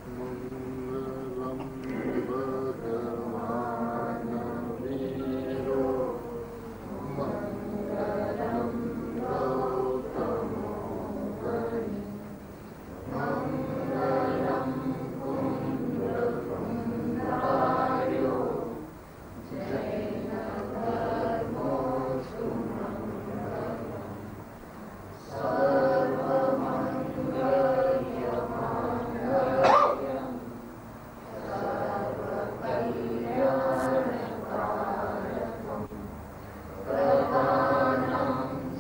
मंगलम भगवान वीरो मंगलम गौतमो मुनि मंगलम कुंडकुंडार्यो जैन धर्मोऽस्तु मंगलम् सर्वमंगलमांगल्यं सर्वकल्याणकारकं प्रधानं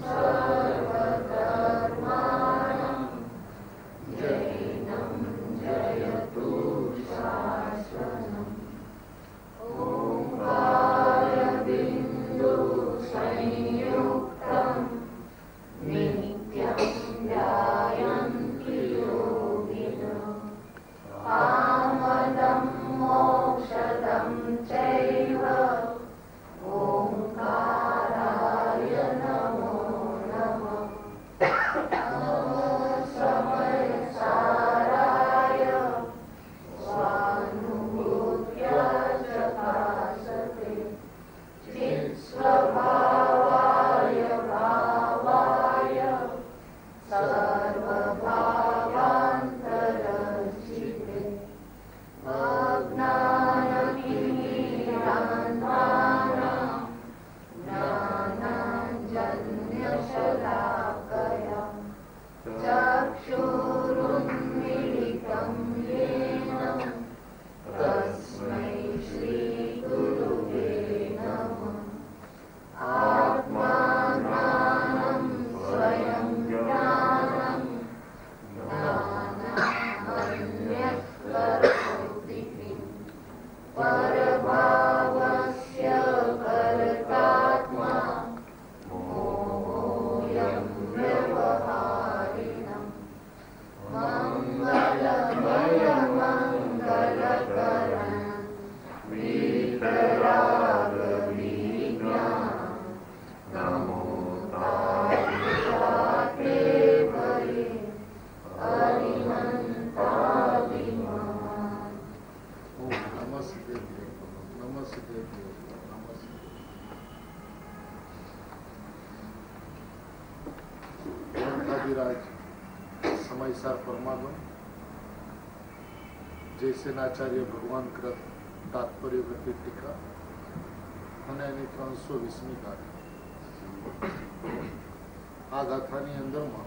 सर्वधर्माणां जैनं जयतु शाश्वतम् ओंकारबिन्दु संयुक्तं नित्यं ध्यायन्ति योगिनः कामदं मोक्षदं चैव ओंकाराय नमो नमः समयसाराय स्वानुभूत्या चकासते चित्स्वभावाय भावाय सर्वभावान्तरचिते अज्ञानतिमिरान्धानां ज्ञानाञ्जन्यशलाकया चक्षुरुन्मीलितं येन तस्मै श्रीगुरुवे नमः आत्माज्ञानं स्वयं ज्ञानं ज्ञानान्यस्करोति परभावस्य कर्तात्मा मोहोऽयं व्यवहारिणम् मङ्गलमयमङ्गलकरणं वीतरागविज्ञानं नमो ताते वये हरिमन्ताभिमान्। नमस्ते नमस्ते नमस्ते। ग्रंथाधिराज समयसार परमागम जयसेनाचार्य भगवान कृत तात्पर्य વૃત્તિ ટીકા અને એની 320મી ગાથા. આ ગાથાની અંદરમાં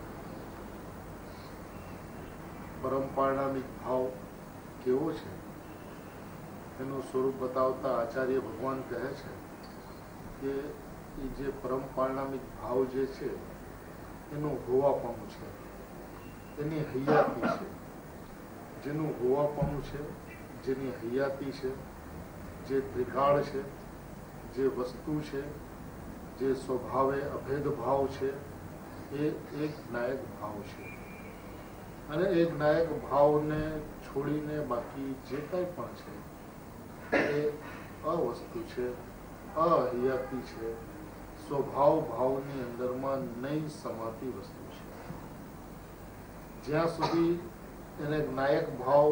પરમ પારણામિક ભાવ કેવો છે એનું સ્વરૂપ બતાવતા આચાર્ય ભગવાન કહે છે કે એ જે પરમ પારણામિક ભાવ જે છે એનું હોવાપણું છે, એની હયાતી છે. જેનું હોવાપણું છે, જેની હયાતી છે, જે ત્રિકાળ છે, જે વસ્તુ છે, જે સ્વભાવે અભેદ ભાવ છે, એ એક જ્ઞાયક ભાવ છે. અને એ જ્ઞાયક ભાવને છોડીને બાકી જે કંઈ પણ છે એ અવસ્તુ છે, અહયાતી છે, સ્વભાવ ભાવની અંદરમાં નહીં સમાતી વસ્તુ છે. જ્યાં સુધી એને જ્ઞાયક ભાવ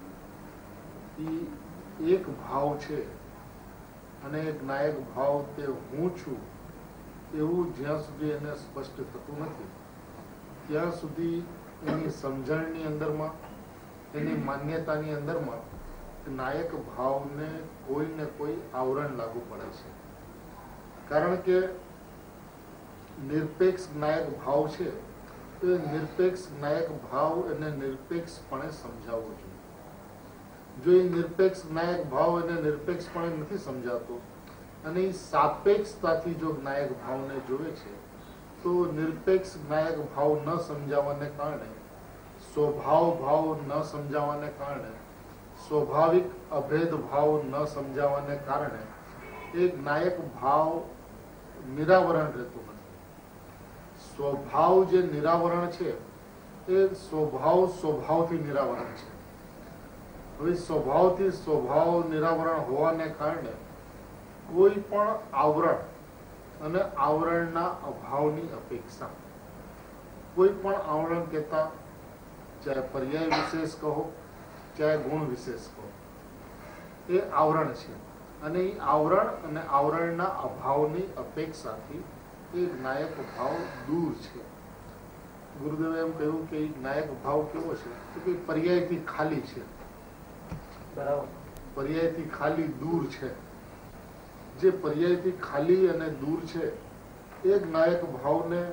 એક ભાવ છે અને એ જ્ઞાયક ભાવ તે હું છું એવું જ્યાં સુધી એને સ્પષ્ટ થતું નથી ત્યાં સુધી એની સમજણની અંદરમાં, એની માન્યતાની અંદરમાં જ્ઞાયક ભાવને કોઈને કોઈ આવરણ લાગુ પડે છે. કારણ કે નિરપેક્ષ જ્ઞાયક ભાવ છે એ નિરપેક્ષ જ્ઞાયક ભાવ એને નિરપેક્ષપણે સમજાવવો જોઈએ. જો એ નિરપેક્ષ જ્ઞાયક ભાવ એને નિરપેક્ષપણે નથી સમજાતો અને એ સાપેક્ષતાથી જો જ્ઞાયક ભાવને જોવે છે તો નિરપેક્ષ જ્ઞાયક ભાવ ન સમજાવવાને કારણે, સ્વભાવ ભાવ ન સમજાવવાને કારણે, સ્વાભાવિક અભેદ ભાવ ન સમજાવવાને કારણે એ જ્ઞાયક ભાવ નિરાવરણ રહેતું નથી. સ્વભાવ જે નિરાવરણ છે એ સ્વભાવથી નિરાવરણ છે. હવે સ્વભાવથી સ્વભાવ નિરાવરણ હોવાને કારણે કોઈ પણ આવરણ અને આવરણના અભાવની અપેક્ષા, કોઈ પણ આવરણ કહેતા ચાહે પર્યાય વિશેષ કહો ચાહે ગુણ વિશેષ કહો, એ આવરણ છે. અને એ આવરણ અને આવરણના અભાવની અપેક્ષાથી એ જ્ઞાયક ભાવ દૂર છે. ગુરુદેવે એમ કહ્યું કે જ્ઞાયક ભાવ કેવો છે તો કે પર્યાયથી ખાલી છે. બરાબર, પર્યાયથી ખાલી દૂર છે. જે પર્યાયથી ખાલી અને દૂર છે એ જ્ઞાયક ભાવને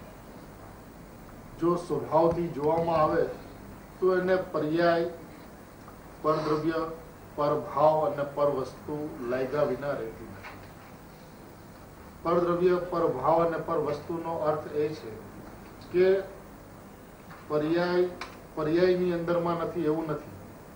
જો સ્વભાવથી જોવામાં આવે તો એને પર્યાય, પરદ્રવ્ય, પરભાવ અને પર વસ્તુ લાગ્યા વિના રહેતી નથી. પરદ્રવ્ય, પરભાવ અને પર વસ્તુનો અર્થ એ છે કે પર્યાયની અંદરમાં નથી એવું નથી,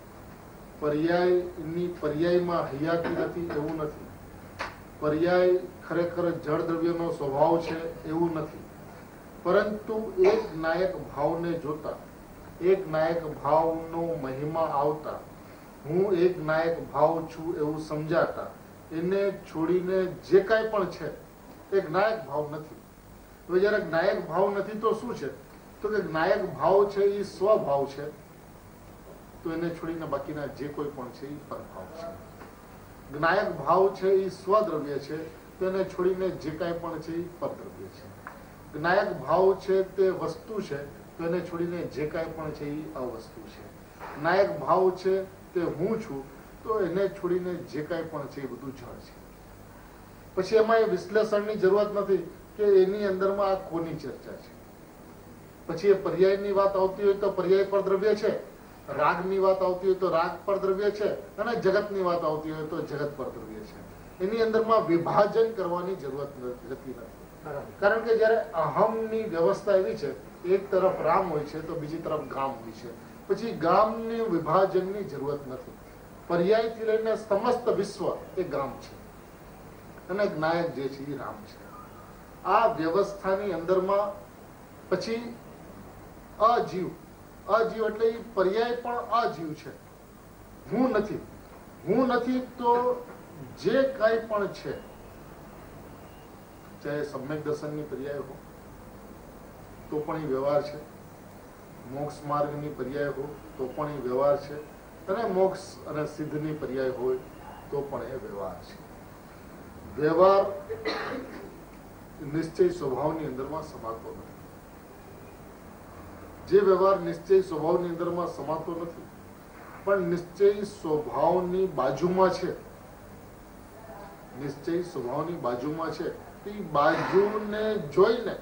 પર્યાયમાં હયાતી નથી એવું નથી, પર્યાય ખરેખર જળ દ્રવ્યનો સ્વભાવ છે એવું નથી. પરંતુ એક જ્ઞાયક ભાવને જોતા, એક જ્ઞાયક ભાવનો મહિમા આવતા, હું એક જ્ઞાયક ભાવ છું એવું સમજાતા, એને છોડીને જે કાંઈ પણ છે એ જ્ઞાયક ભાવ નથી. હવે જયારે જ્ઞાયક ભાવ નથી તો શું છે તો કે જ્ઞાયક ભાવ છે એ સ્વભાવ છે, તો એને છોડીને બાકીના જે કોઈ પણ છે એ પરભાવ છે. જ્ઞાયક ભાવ છે એ સ્વદ્રવ્ય છે, તો એને છોડીને જે કાંઈ પણ છે એ પરદ્રવ્ય છે. જ્ઞાયક ભાવ છે તે વસ્તુ છે, તો એને છોડીને જે કાંઈ પણ છે એ અવસ્તુ છે. જ્ઞાયક ભાવ છે તે હું છું, તો એને છોડીને જે કાંઈ પણ છે એ બધું જળ છે. પછી એમાં એ વિશ્લેષણની જરૂરત નથી કે એની અંદરમાં આ કોની ચર્ચા છે. પછી એ પર્યાયની વાત આવતી હોય તો પર્યાય પર દ્રવ્ય છે, રાગની વાત આવતી હોય તો રાગ પર દ્રવ્ય છે, અને જગતની વાત આવતી હોય તો જગત પર દ્રવ્ય છે. એની અંદરમાં વિભાજન કરવાની જરૂરત નથી. કારણ કે જયારે અહમની વ્યવસ્થા એવી છે, એક તરફ રામ હોય છે તો બીજી તરફ ગામ હોય છે, પછી ગામની વિભાજનની જરૂરત નથી. પર્યાયથી લઈને સમસ્ત વિશ્વ એ ગામ છે અને જ્ઞાયક જે છે એ રામ છે. આ વ્યવસ્થાની અંદરમાં પછી અજીવ એટલે એ પર્યાય પણ અજીવ છે. હું નથી તો જે કાંઈ પણ છે, ચાહે સમ્યક દર્શનની પર્યાય હો તો પણ એ વ્યવહાર છે, મોક્ષ માર્ગની પર્યાય હો તો પણ એ વ્યવહાર છે, અને મોક્ષ અને સિદ્ધની પર્યાય હોય તો પણ એ વ્યવહાર છે. વ્યવહાર નિશ્ચય સ્વભાવની અંદરમાં સમાતો નથી. જે વ્યવહાર નિશ્ચય સ્વભાવની અંદરમાં સમાતો નથી પણ નિશ્ચય સ્વભાવની બાજુમાં છે, નિશ્ચય સ્વભાવની બાજુમાં છે, એ બાજુને જોઈને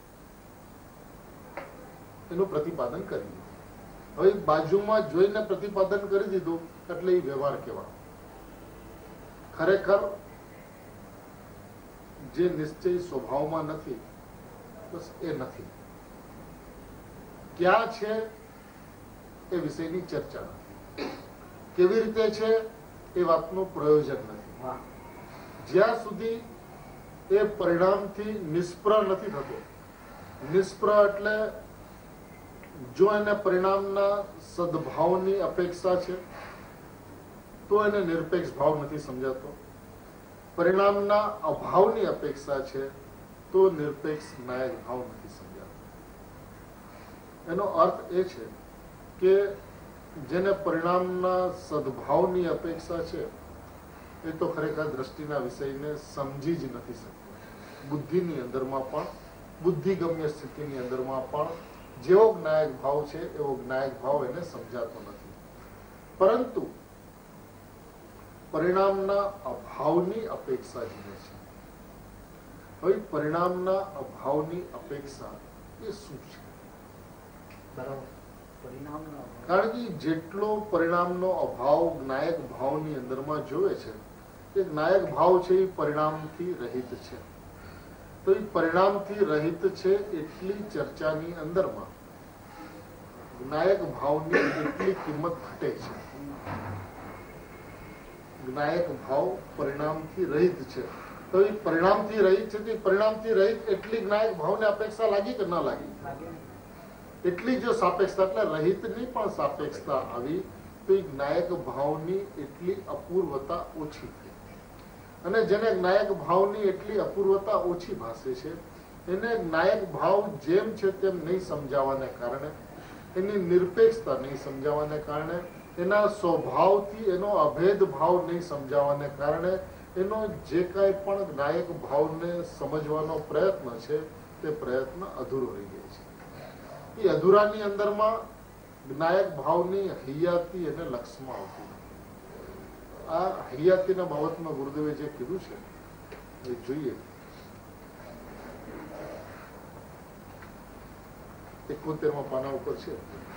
એનું પ્રતિપાદન કરી દીધું. હવે બાજુમાં જોઈને પ્રતિપાદન કરી દીધું એટલે એ વ્યવહાર કહેવાય. ખરેખર જે નિશ્ચય સ્વભાવમાં નથી બસ એ નથી. ક્યાં છે એ વિષયની ચર્ચા નથી, કેવી રીતે છે એ વાતનું પ્રયોજન નથી. જ્યાં સુધી એ પરિણામથી નિષ્પ્ર નથી થતો. નિષ્પ્ર એટલે જો એને પરિણામના સદભાવની અપેક્ષા છે તો એને નિરપેક્ષ ભાવ નથી સમજાતો. પરિણામના અભાવની અપેક્ષા છે તો નિરપેક્ષ જ્ઞાયક ભાવ નથી સમજાતો. એનો અર્થ એ છે કે જેને પરિણામના સદભાવની અપેક્ષા છે એ તો ખરેખર દ્રષ્ટિના વિષયને સમજી જ નથી શકતો. બુદ્ધિની અંદરમાં પણ, બુદ્ધિગમ્ય સ્થિતિની અંદરમાં પણ જેવો જ્ઞાયક ભાવ છે એવો જ્ઞાયક ભાવ એને સમજાતો નથી. પરંતુ પરિણામના અભાવની અપેક્ષા જીવે છે. હવે પરિણામના અભાવની અપેક્ષા એ શું છે? કારણ કે જેટલો પરિણામનો અભાવ જ્ઞાયક ભાવની અંદરમાં જોવે છે એ જ્ઞાયક ભાવ છે એ પરિણામથી રહિત છે. તો એ પરિણામથી રહિત છે એટલી ચર્ચાની અંદરમાં જ્ઞાયક ભાવની એટલી કિંમત ઘટે છે. જ્ઞાયક ભાવ પરિણામથી રહિત છે તો એ પરિણામથી રહિત છે તો પરિણામથી રહિત એટલી જ્ઞાયક ભાવને અપેક્ષા લાગી કે ન લાગી? એટલી જો સાપેક્ષતા એટલે રહિતની પણ સાપેક્ષતા આવી તો એ જ્ઞાયક ભાવની એટલી અપૂર્વતા ઓછી થઈ. અને જેને જ્ઞાયક ભાવની એટલી અપૂર્વતા ઓછી ભાસે છે એને જ્ઞાયક ભાવ જેમ છે તેમ નહીં સમજાવવાને કારણે, એની નિરપેક્ષતા નહીં સમજાવવાને કારણે, એના સ્વભાવથી એનો અભેદ ભાવ નહીં સમજાવવાને કારણે એનો જે કાંઈ પણ નાયક ભાવને સમજવાનો પ્રયત્ન છે તે પ્રયત્ન અધૂરો રહી જાય છે. એ અધૂરાની અંદરમાં નાયક ભાવની હૈયાતી એને લક્ષમાં આવતી નથી. આ હૈયાતીના બાબતમાં ગુરુદેવે જે કીધું છે એ જોઈએ. 71માં પાના ઉપર છે.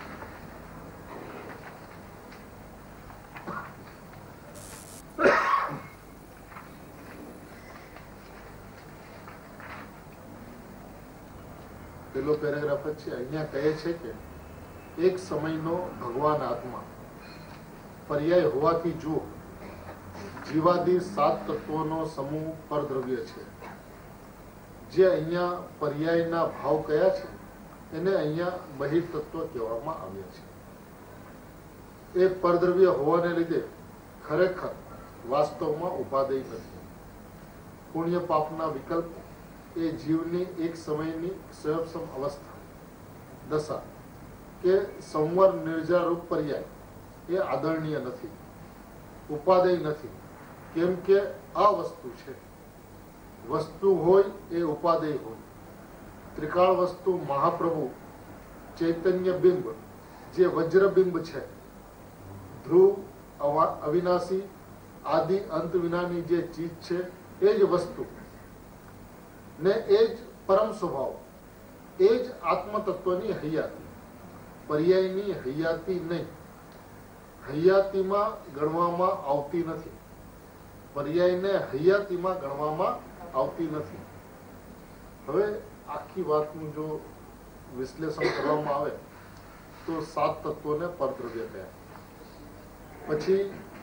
પેલો પેરેગ્રાફ જ છે. અહીંયા કહે છે કે એક સમયનો ભગવાન આત્મા પર્યાય હોવાથી જો જીવાદી 7 તત્વોનો સમૂહ પરદ્રવ્ય છે. જે અહીંયા પર્યાયના ભાવ કયા છે એને અહીંયા બહિર્તત્વ કહેવામાં આવ્યા છે. એ પરદ્રવ્ય હોવાને લીધે ખરેખર વાસ્તવમાં ઉપાદેય નથી. પુણ્ય પાપના વિકલ્પ એ જીવની એક સમયની સ્વયંસમ અવસ્થા દશા કે સંવર નિર્જારૂપ પર્યાય એ આદરણીય નથી, ઉપાદેય નથી. કેમ કે આ વસ્તુ છે. વસ્તુ હોય એ ઉપાદેય હોય. ત્રિકાળ વસ્તુ મહાપ્રભુ ચૈતન્ય બિંબ જે વજ્રબિંબ છે, ધ્રુવ અવિનાશી આદિ અંત વિનાની જે ચીજ છે એ જ વસ્તુ ને એ જ પરમ સ્વભાવ, એ જ આત્મતત્વની હૈયાતી. પર્યાયની હૈયાતી નહીં. હૈયાતીમાં ગણવામાં આવતી નથી. પર્યાયને હૈયાતીમાં ગણવામાં આવતી નથી. હવે આખી વાતનું જો વિશ્લેષણ કરવામાં આવે તો 7 તત્વોને પરદ્રવ્ય કહે. પછી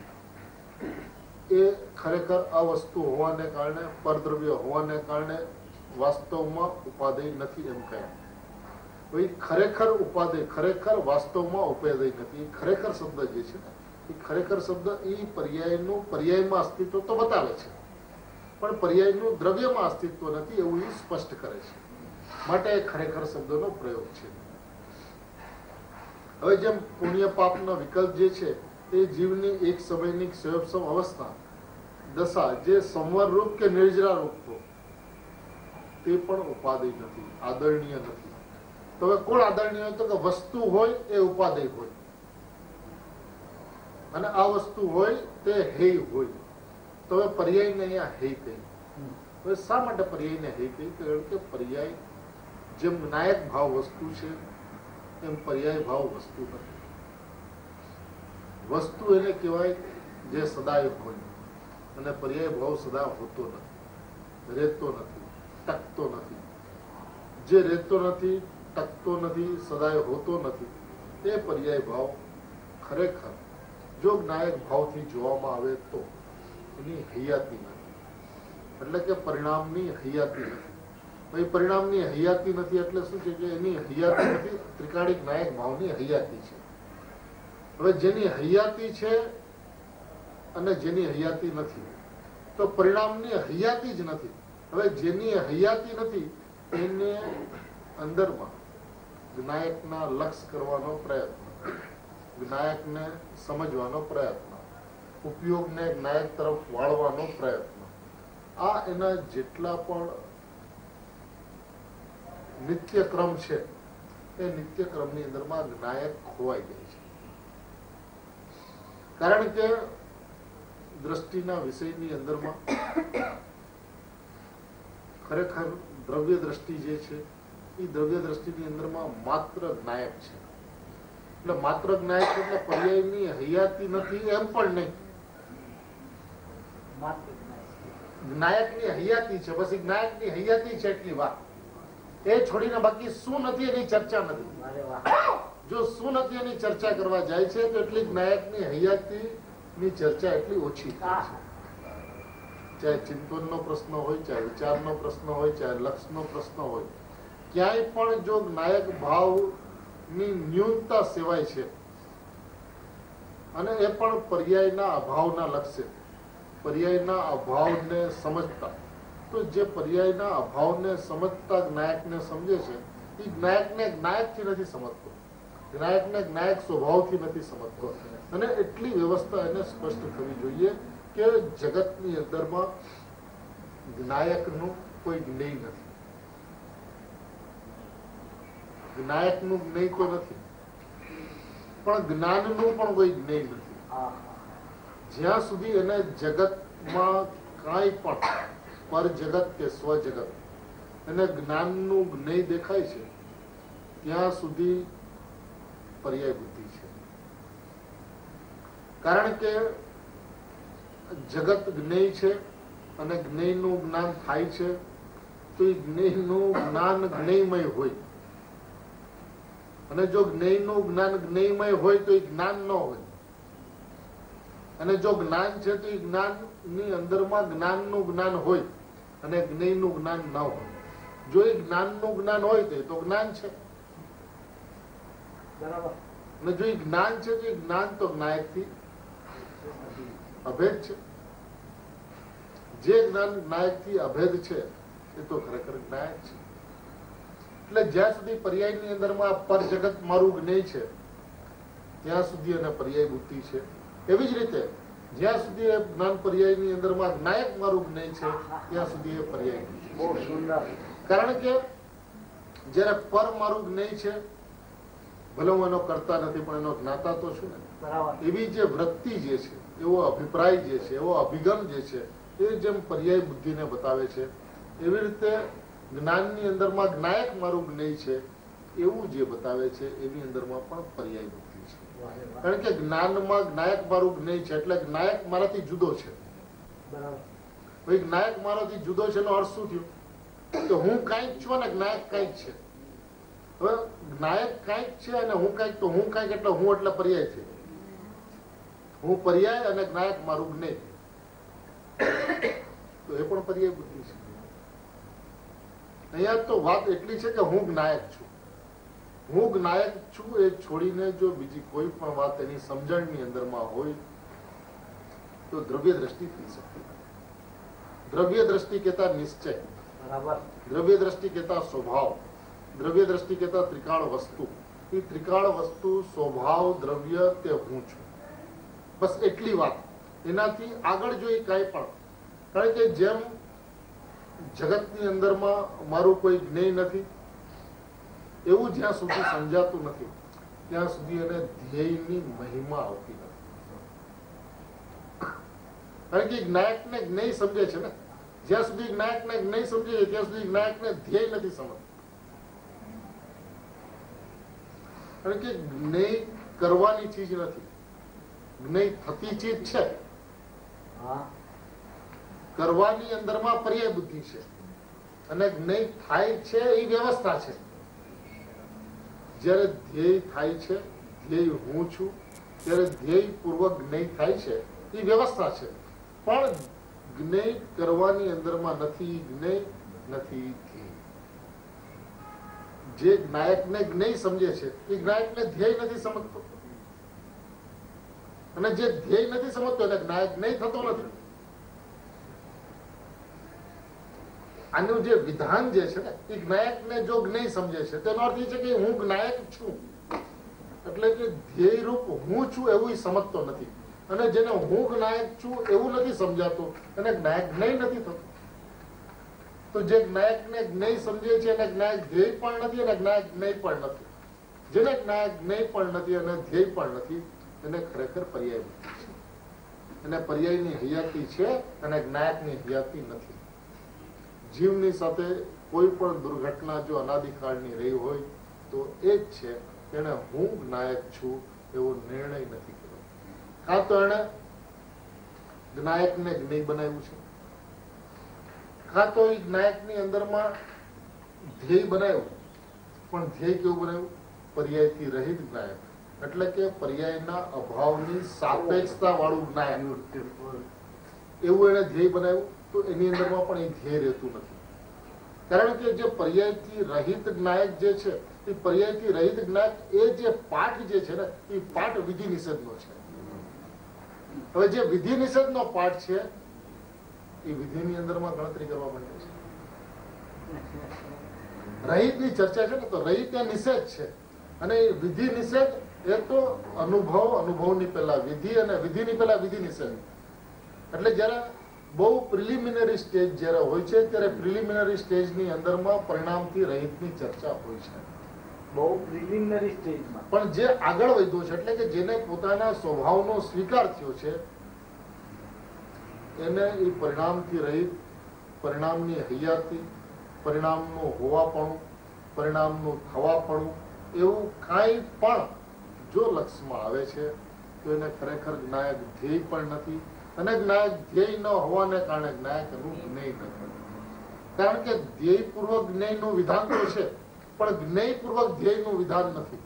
એ ખરેખર આ વસ્તુ હોવાને કારણે, પરદ્રવ્ય હોવાને કારણે વાસ્તવમાં ઉપાદેય નથી એમ કહે. ખરેખર ઉપાદેય, ખરેખર વાસ્તવમાં ઉપાદેય નથી. ખરેખર શબ્દ જે છે એ ખરેખર શબ્દ એ પર્યાયનું પર્યાયમાં અસ્તિત્વ તો બતાવે છે, પણ પર્યાયનું દ્રવ્યમાં અસ્તિત્વ નથી એવું એ સ્પષ્ટ કરે છે. માટે ખરેખર શબ્દનો પ્રયોગ છે. હવે જેમ પુણ્ય પાપનો વિકલ્પ જે છે એ જીવની એક સમયની સ્વયંસમ અવસ્થા દશા જે સંવર રૂપ કે નિર્જરા રૂપ તો તે પણ ઉપાદેય નથી, આદરણીય નથી. તો હવે કોણ આદરણીય હોય? તો કે વસ્તુ હોય એ ઉપાદેય હોય અને આ વસ્તુ હોય તે હેય હોય. તો હવે પર્યાયને અહીંયા હેય કહી. હવે શા માટે પર્યાયને હેય કહી? કારણ કે પર્યાય જેમ નાયક ભાવ વસ્તુ છે એમ પર્યાય ભાવ વસ્તુ નથી. વસ્તુ એને કહેવાય જે સદાય હોય અને પર્યાય ભાવ સદા હોતો નથી, રહેતો નથી, ટકતો નથી. જે રહેતો નથી, ટકતો નથી, સદાય હોતો નથી એ પર્યાય ભાવ ખરેખર જો નાયક ભાવથી જોવામાં આવે તો એની હૈયાતી નથી. એટલે કે પરિણામની હૈયાતી નથી. પરિણામની હૈયાતી નથી એટલે શું છે કે એની હૈયાતી નથી, ત્રિકાળિક નાયક ભાવની હૈયાતી છે. હવે જેની હૈયાતી છે અને જેની હૈયાતી નથી તો પરિણામની હૈયાતી જ નથી. હવે જેની હૈયાતી નથી એને અંદરમાં જ્ઞાયકના લક્ષ કરવાનો પ્રયત્ન, જ્ઞાયકને સમજવાનો પ્રયત્ન, ઉપયોગને જ્ઞાયક તરફ વાળવાનો પ્રયત્ન, આ એના જેટલા પણ નિત્યક્રમ છે એ નિત્યક્રમની અંદરમાં જ્ઞાયક ખોવાઈ જાય છે. કારણ કે દ્રષ્ટિના વિષયની અંદરમાં ખરેખર દ્રવ્ય દ્રષ્ટિ જે છે એ દ્રવ્ય દ્રષ્ટિની અંદરમાં માત્ર જ્ઞાયક છે. એટલે માત્ર જ્ઞાયક એટલે પર્યાયની હૈયાતી નથી એમ પણ નહીં. જ્ઞાયકની હૈયાતી છે, પછી જ્ઞાયકની હૈયાતી છે એટલી વાત. એ છોડીને બાકી શું નથી એની ચર્ચા નથી. જો શું નથી એની ચર્ચા કરવા જાય છે તો એટલી જ્ઞાયકની હૈયાતી ની ચર્ચા એટલી ઓછી થાય છે. ચાહે ચિંતનનો પ્રશ્ન હોય, ચાહે વિચારનો પ્રશ્ન હોય, ચાહે લક્ષનો પ્રશ્ન હોય, ક્યાંય પણ જો જ્ઞાયક ભાવની ન્યૂનતા સેવાય છે અને એ પણ પર્યાયના અભાવના લક્ષ્ય, પર્યાયના અભાવને સમજતા, તો જે પર્યાયના અભાવને સમજતા જ્ઞાયકને સમજે છે એ જ્ઞાયકને જ્ઞાયકથી નથી સમજતો, જ્ઞાયકને જ્ઞાયક સ્વભાવથી નથી સમજતો અને એટલી વ્યવસ્થા એને સ્પષ્ટ થવી જોઈએ કે જગતની અંદરમાં જ્ઞાયકનું કોઈ જ્ઞેય નથી, જ્ઞાયકનું જ્ઞેય તો નથી પણ જ્ઞાનનું પણ કોઈ જ્ઞેય નથી. જ્યાં સુધી એને જગતમાં કાંઈ પણ પર જગત કે સ્વજગત એને જ્ઞાનનું જ્ઞેય દેખાય છે ત્યાં સુધી પર્યાય બુદ્ધિ છે. કારણ કે જગત જ્ઞેય છે અને જ્ઞેયનું જ્ઞાન થાય છે તો એ જ્ઞેયનું જ્ઞાન જ્ઞેયમય હોય અને જો જ્ઞેયનું જ્ઞાન જ્ઞેયમય હોય તો એ જ્ઞાન ન હોય અને જો જ્ઞાન છે તો એ જ્ઞાનની અંદરમાં જ્ઞાનનું જ્ઞાન હોય અને જ્ઞેયનું જ્ઞાન ન હોય. જો એ જ્ઞાનનું જ્ઞાન હોય તો જ્ઞાન છે અને જો એ જ્ઞાન છે તો એ જ્ઞાન તો જ્ઞાયકથી અભેદ છે. જે જ્ઞાન જ્ઞાયકથી અભેદ છે એ તો ખરેખર જ્ઞાયક છે. એટલે જ્યાં સુધી પર્યાયની અંદરમાં પર જગત મારું જ્ઞેય છે ત્યાં સુધી એને પર્યાય બુદ્ધિ છે. એવી જ રીતે જ્યાં સુધી એ જ્ઞાન પર્યાયની અંદરમાં જ્ઞાયક મારું જ્ઞેય છે ત્યાં સુધી એ પર્યાય બુદ્ધિ. કારણ કે જયારે પર મારું જ્ઞેય છે ભલે હું એનો કરતા નથી પણ એનો જ્ઞાતા તો છું ને, એવી જે વૃત્તિ જે છે, એવો અભિપ્રાય જે છે, એવો અભિગમ જે છે એ જેમ પર્યાય બુદ્ધિને બતાવે છે એવી રીતે જ્ઞાનની અંદરમાં જ્ઞાયક મારું જ્ઞેય છે એવું જે બતાવે છે એની અંદરમાં પણ પર્યાય બુદ્ધિ છે. કારણ કે જ્ઞાનમાં જ્ઞાયક મારું જ્ઞેય છે એટલે જ્ઞાયક મારાથી જુદો છે. ભાઈ જ્ઞાયક મારાથી જુદો છે એનો અર્થ શું થયો તો હું કાંઈક છું અને જ્ઞાયક કાંઈક છે. હવે જ્ઞાયક કાંઈક છે અને હું કાંઈક, તો હું કાંઈક એટલે હું એટલે પર્યાય છે. હું પર્યાય અને જ્ઞાયક મારું જ્ઞેય તો એ પણ પર્યાય બુદ્ધિ છે. અહીંયા તો વાત એટલી છે કે હું જ્ઞાયક છું. હું જ્ઞાયક છું એ છોડીને જો બીજી કોઈ પણ વાત એની સમજણની અંદરમાં હોય તો દ્રવ્ય દ્રષ્ટિ થઈ શકતી. દ્રવ્ય દ્રષ્ટિ કહેતા નિશ્ચય, દ્રવ્ય દ્રષ્ટિ કહેતા સ્વભાવ, દ્રવ્ય દ્રષ્ટિ કહેતા ત્રિકાળ વસ્તુ. એ ત્રિકાળ વસ્તુ સ્વભાવ દ્રવ્ય તે હું છું. બસ એટલી વાત. એનાથી આગળ જો એ કાંઈ પણ, કારણ કે જેમ જગતની અંદરમાં મારું કોઈ જ્ઞેય નથી એવું જ્યાં સુધી સમજાતું નથી ત્યાં સુધી એને ધ્યેયની મહિમા આવતી નથી. કારણ કે જ્ઞાયકને જ્ઞેય સમજે છે ને, જ્યાં સુધી જ્ઞાયકને જ્ઞેય સમજે છે ત્યાં સુધી જ્ઞાયકને ધ્યેય નથી સમજતું. કારણ કે જ્ઞેય કરવાની ચીજ નથી, જ્ઞેય થતી ચીજ છે. કરવાની અંદરમાં પર્યાય બુદ્ધિ છે અને જ્ઞેય થાય છે એ વ્યવસ્થા છે. જયારે ધ્યેય થાય છે, ધ્યેય હું છું, ત્યારે ધ્યેય પૂર્વક જ્ઞેય થાય છે એ વ્યવસ્થા છે. પણ જ્ઞેય કરવાની અંદરમાં નથી, જ્ઞેય નથી ધ્યેય. જે જ્ઞાયકને જ્ઞેય સમજે છે એ જ્ઞાયકને ધ્યેય નથી સમજતો અને જે ધ્યેય નથી સમજતો એટલે જ્ઞાયક જ્ઞેય થતો નથી. આનું જે વિધાન જે છે ને એ જ્ઞાયકને જો જ્ઞેય સમજે છે તેનો અર્થ એ છે કે હું જ્ઞાયક છું એટલે કે ધ્યેય રૂપ હું છું એવું સમજતો નથી. અને જેને હું જ્ઞાયક છું એવું નથી સમજાતું એને જ્ઞાયક જ્ઞેય નથી થતું. તો જે જ્ઞાયકને જ્ઞેય સમજે છે એને જ્ઞાયક ધ્યેય પણ નથી અને જ્ઞાયક જ્ઞેય પણ નથી. જેને જ્ઞાયક જ્ઞેય પણ નથી અને ધ્યેય પણ નથી એને ખરેખર પર્યાય બુદ્ધિ છે. એને પર્યાયની હયાતી છે અને જ્ઞાયકની હયાતી નથી. જીવની સાથે કોઈ પણ દુર્ઘટના જો અનાદિકાળની રહી હોય તો એ જ છે એને હું જ્ઞાયક છું એવો નિર્ણય નથી કર્યો. કાં તો એને જ્ઞાયકને જ્ઞેય બનાવ્યું છે, કાં તો એ જ્ઞાયકની અંદરમાં ધ્યેય બનાવ્યું. પણ ધ્યેય કેવું બનાવ્યું? પર્યાયથી રહિત જ્ઞાયક, એટલે કે પર્યાયના અભાવની સાપેક્ષતા વાળું જ્ઞાયક એવું એને ધ્યેય બનાવ્યું. તો એની અંદરમાં પણ એ ધ્યેય રહેતું નથી. કારણ કે જે પર્યાયથી રહિત જ્ઞાયક જે છે એ પર્યાયથી રહિત જ્ઞાયક એ જે પાઠ જે છે ને એ પાઠ વિધિ નિષેધનો છે. હવે જે વિધિ નિષેધનો પાઠ છે એ વિધિની અંદરમાં ગણતરી કરવા માંડે છે. રહિતની ચર્ચા છે ને તો રહિત એ નિષેધ છે અને વિધિ નિષેધ એ તો અનુભવની પહેલા વિધિ અને વિધિની પહેલા વિધિ નિષેધ. એટલે જયારે બહુ પ્રિલિમિનરી સ્ટેજ જયારે હોય છે ત્યારે પ્રિલિમિનરી સ્ટેજની અંદરમાં પરિણામથી રહિતની ચર્ચા હોય છે. બહુ પ્રિલિમિનરી સ્ટેજમાં પણ જે આગળ વધ્યો છે એટલે કે જેને પોતાના સ્વભાવનો સ્વીકાર થયો છે એને એ પરિણામથી રહિત, પરિણામની હૈયાતી, પરિણામનું હોવાપણું, પરિણામનું થવાપણું એવું કાંઈ પણ જો લક્ષમાં આવે છે તો એને ખરેખર જ્ઞાયક ધ્યેય પણ નથી. અને જ્ઞાયક ધ્યેય ન હોવાને કારણે જ્ઞાયક એનું જ્ઞેય નથી. કારણ કે ધ્યેયપૂર્વક જ્ઞેયનું વિધાન તો છે પણ જ્ઞેયપૂર્વક ધ્યેયનું વિધાન નથી.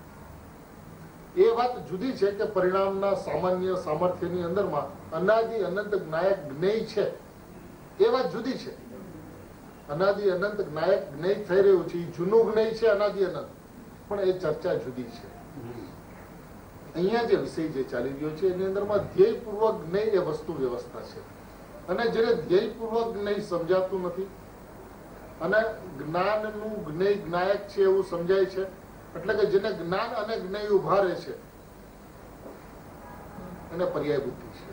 એ વાત જુદી છે કે પરિણામના સામાન્ય સામર્થ્યની અંદરમાં અનાદિ અનંત જ્ઞાયક જ્ઞેય છે, એ વાત જુદી છે. અનાદિ અનંત જ્ઞાયક જ્ઞેય થઈ રહ્યું છે, જૂનું જ્ઞેય છે અનાદિ અનંત, પણ એ ચર્ચા જુદી છે. અહીંયા જે વિષય જે ચાલી રહ્યો છે એની અંદરમાં ધ્યેયપૂર્વક જ્ઞેય એ વસ્તુ વ્યવસ્થા છે. અને જેને ધ્યેયપૂર્વક જ્ઞેય સમજાતું નથી અને જ્ઞાનનું જ્ઞેય જ્ઞાયક છે એવું સમજાય છે, એટલે કે જેને જ્ઞાન અને જ્ઞેય ઉભા રહે છે એને પર્યાય બુદ્ધિ છે.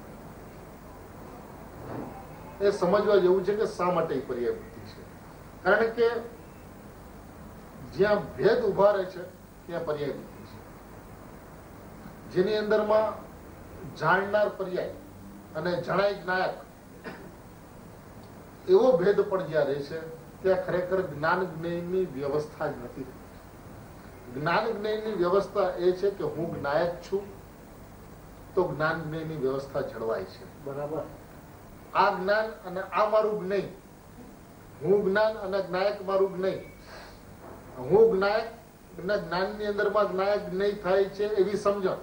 એ સમજવા જેવું છે કે શા માટે પર્યાય બુદ્ધિ છે. કારણ કે જ્યાં ભેદ ઉભા રહે છે ત્યાં પર્યાય બુદ્ધિ છે. જેની અંદરમાં જાણનાર પર્યાય અને જણાય જ્ઞાયક એવો ભેદ પણ જ્યાં રહે છે ત્યાં ખરેખર જ્ઞાન જ્ઞેયની વ્યવસ્થા જ નથી. જ્ઞાન જ્ઞેયની વ્યવસ્થા એ છે કે હું જ્ઞાયક છું તો જ્ઞાન જ્ઞેયની વ્યવસ્થા જળવાય છે. બરાબર. આ જ્ઞાન અને આ મારું જ્ઞેય, હું જ્ઞાન અને જ્ઞાયક મારું જ્ઞેય, હું જ્ઞાયક અને જ્ઞાનની અંદરમાં જ્ઞાયક જ્ઞેય થાય છે એવી સમજણ.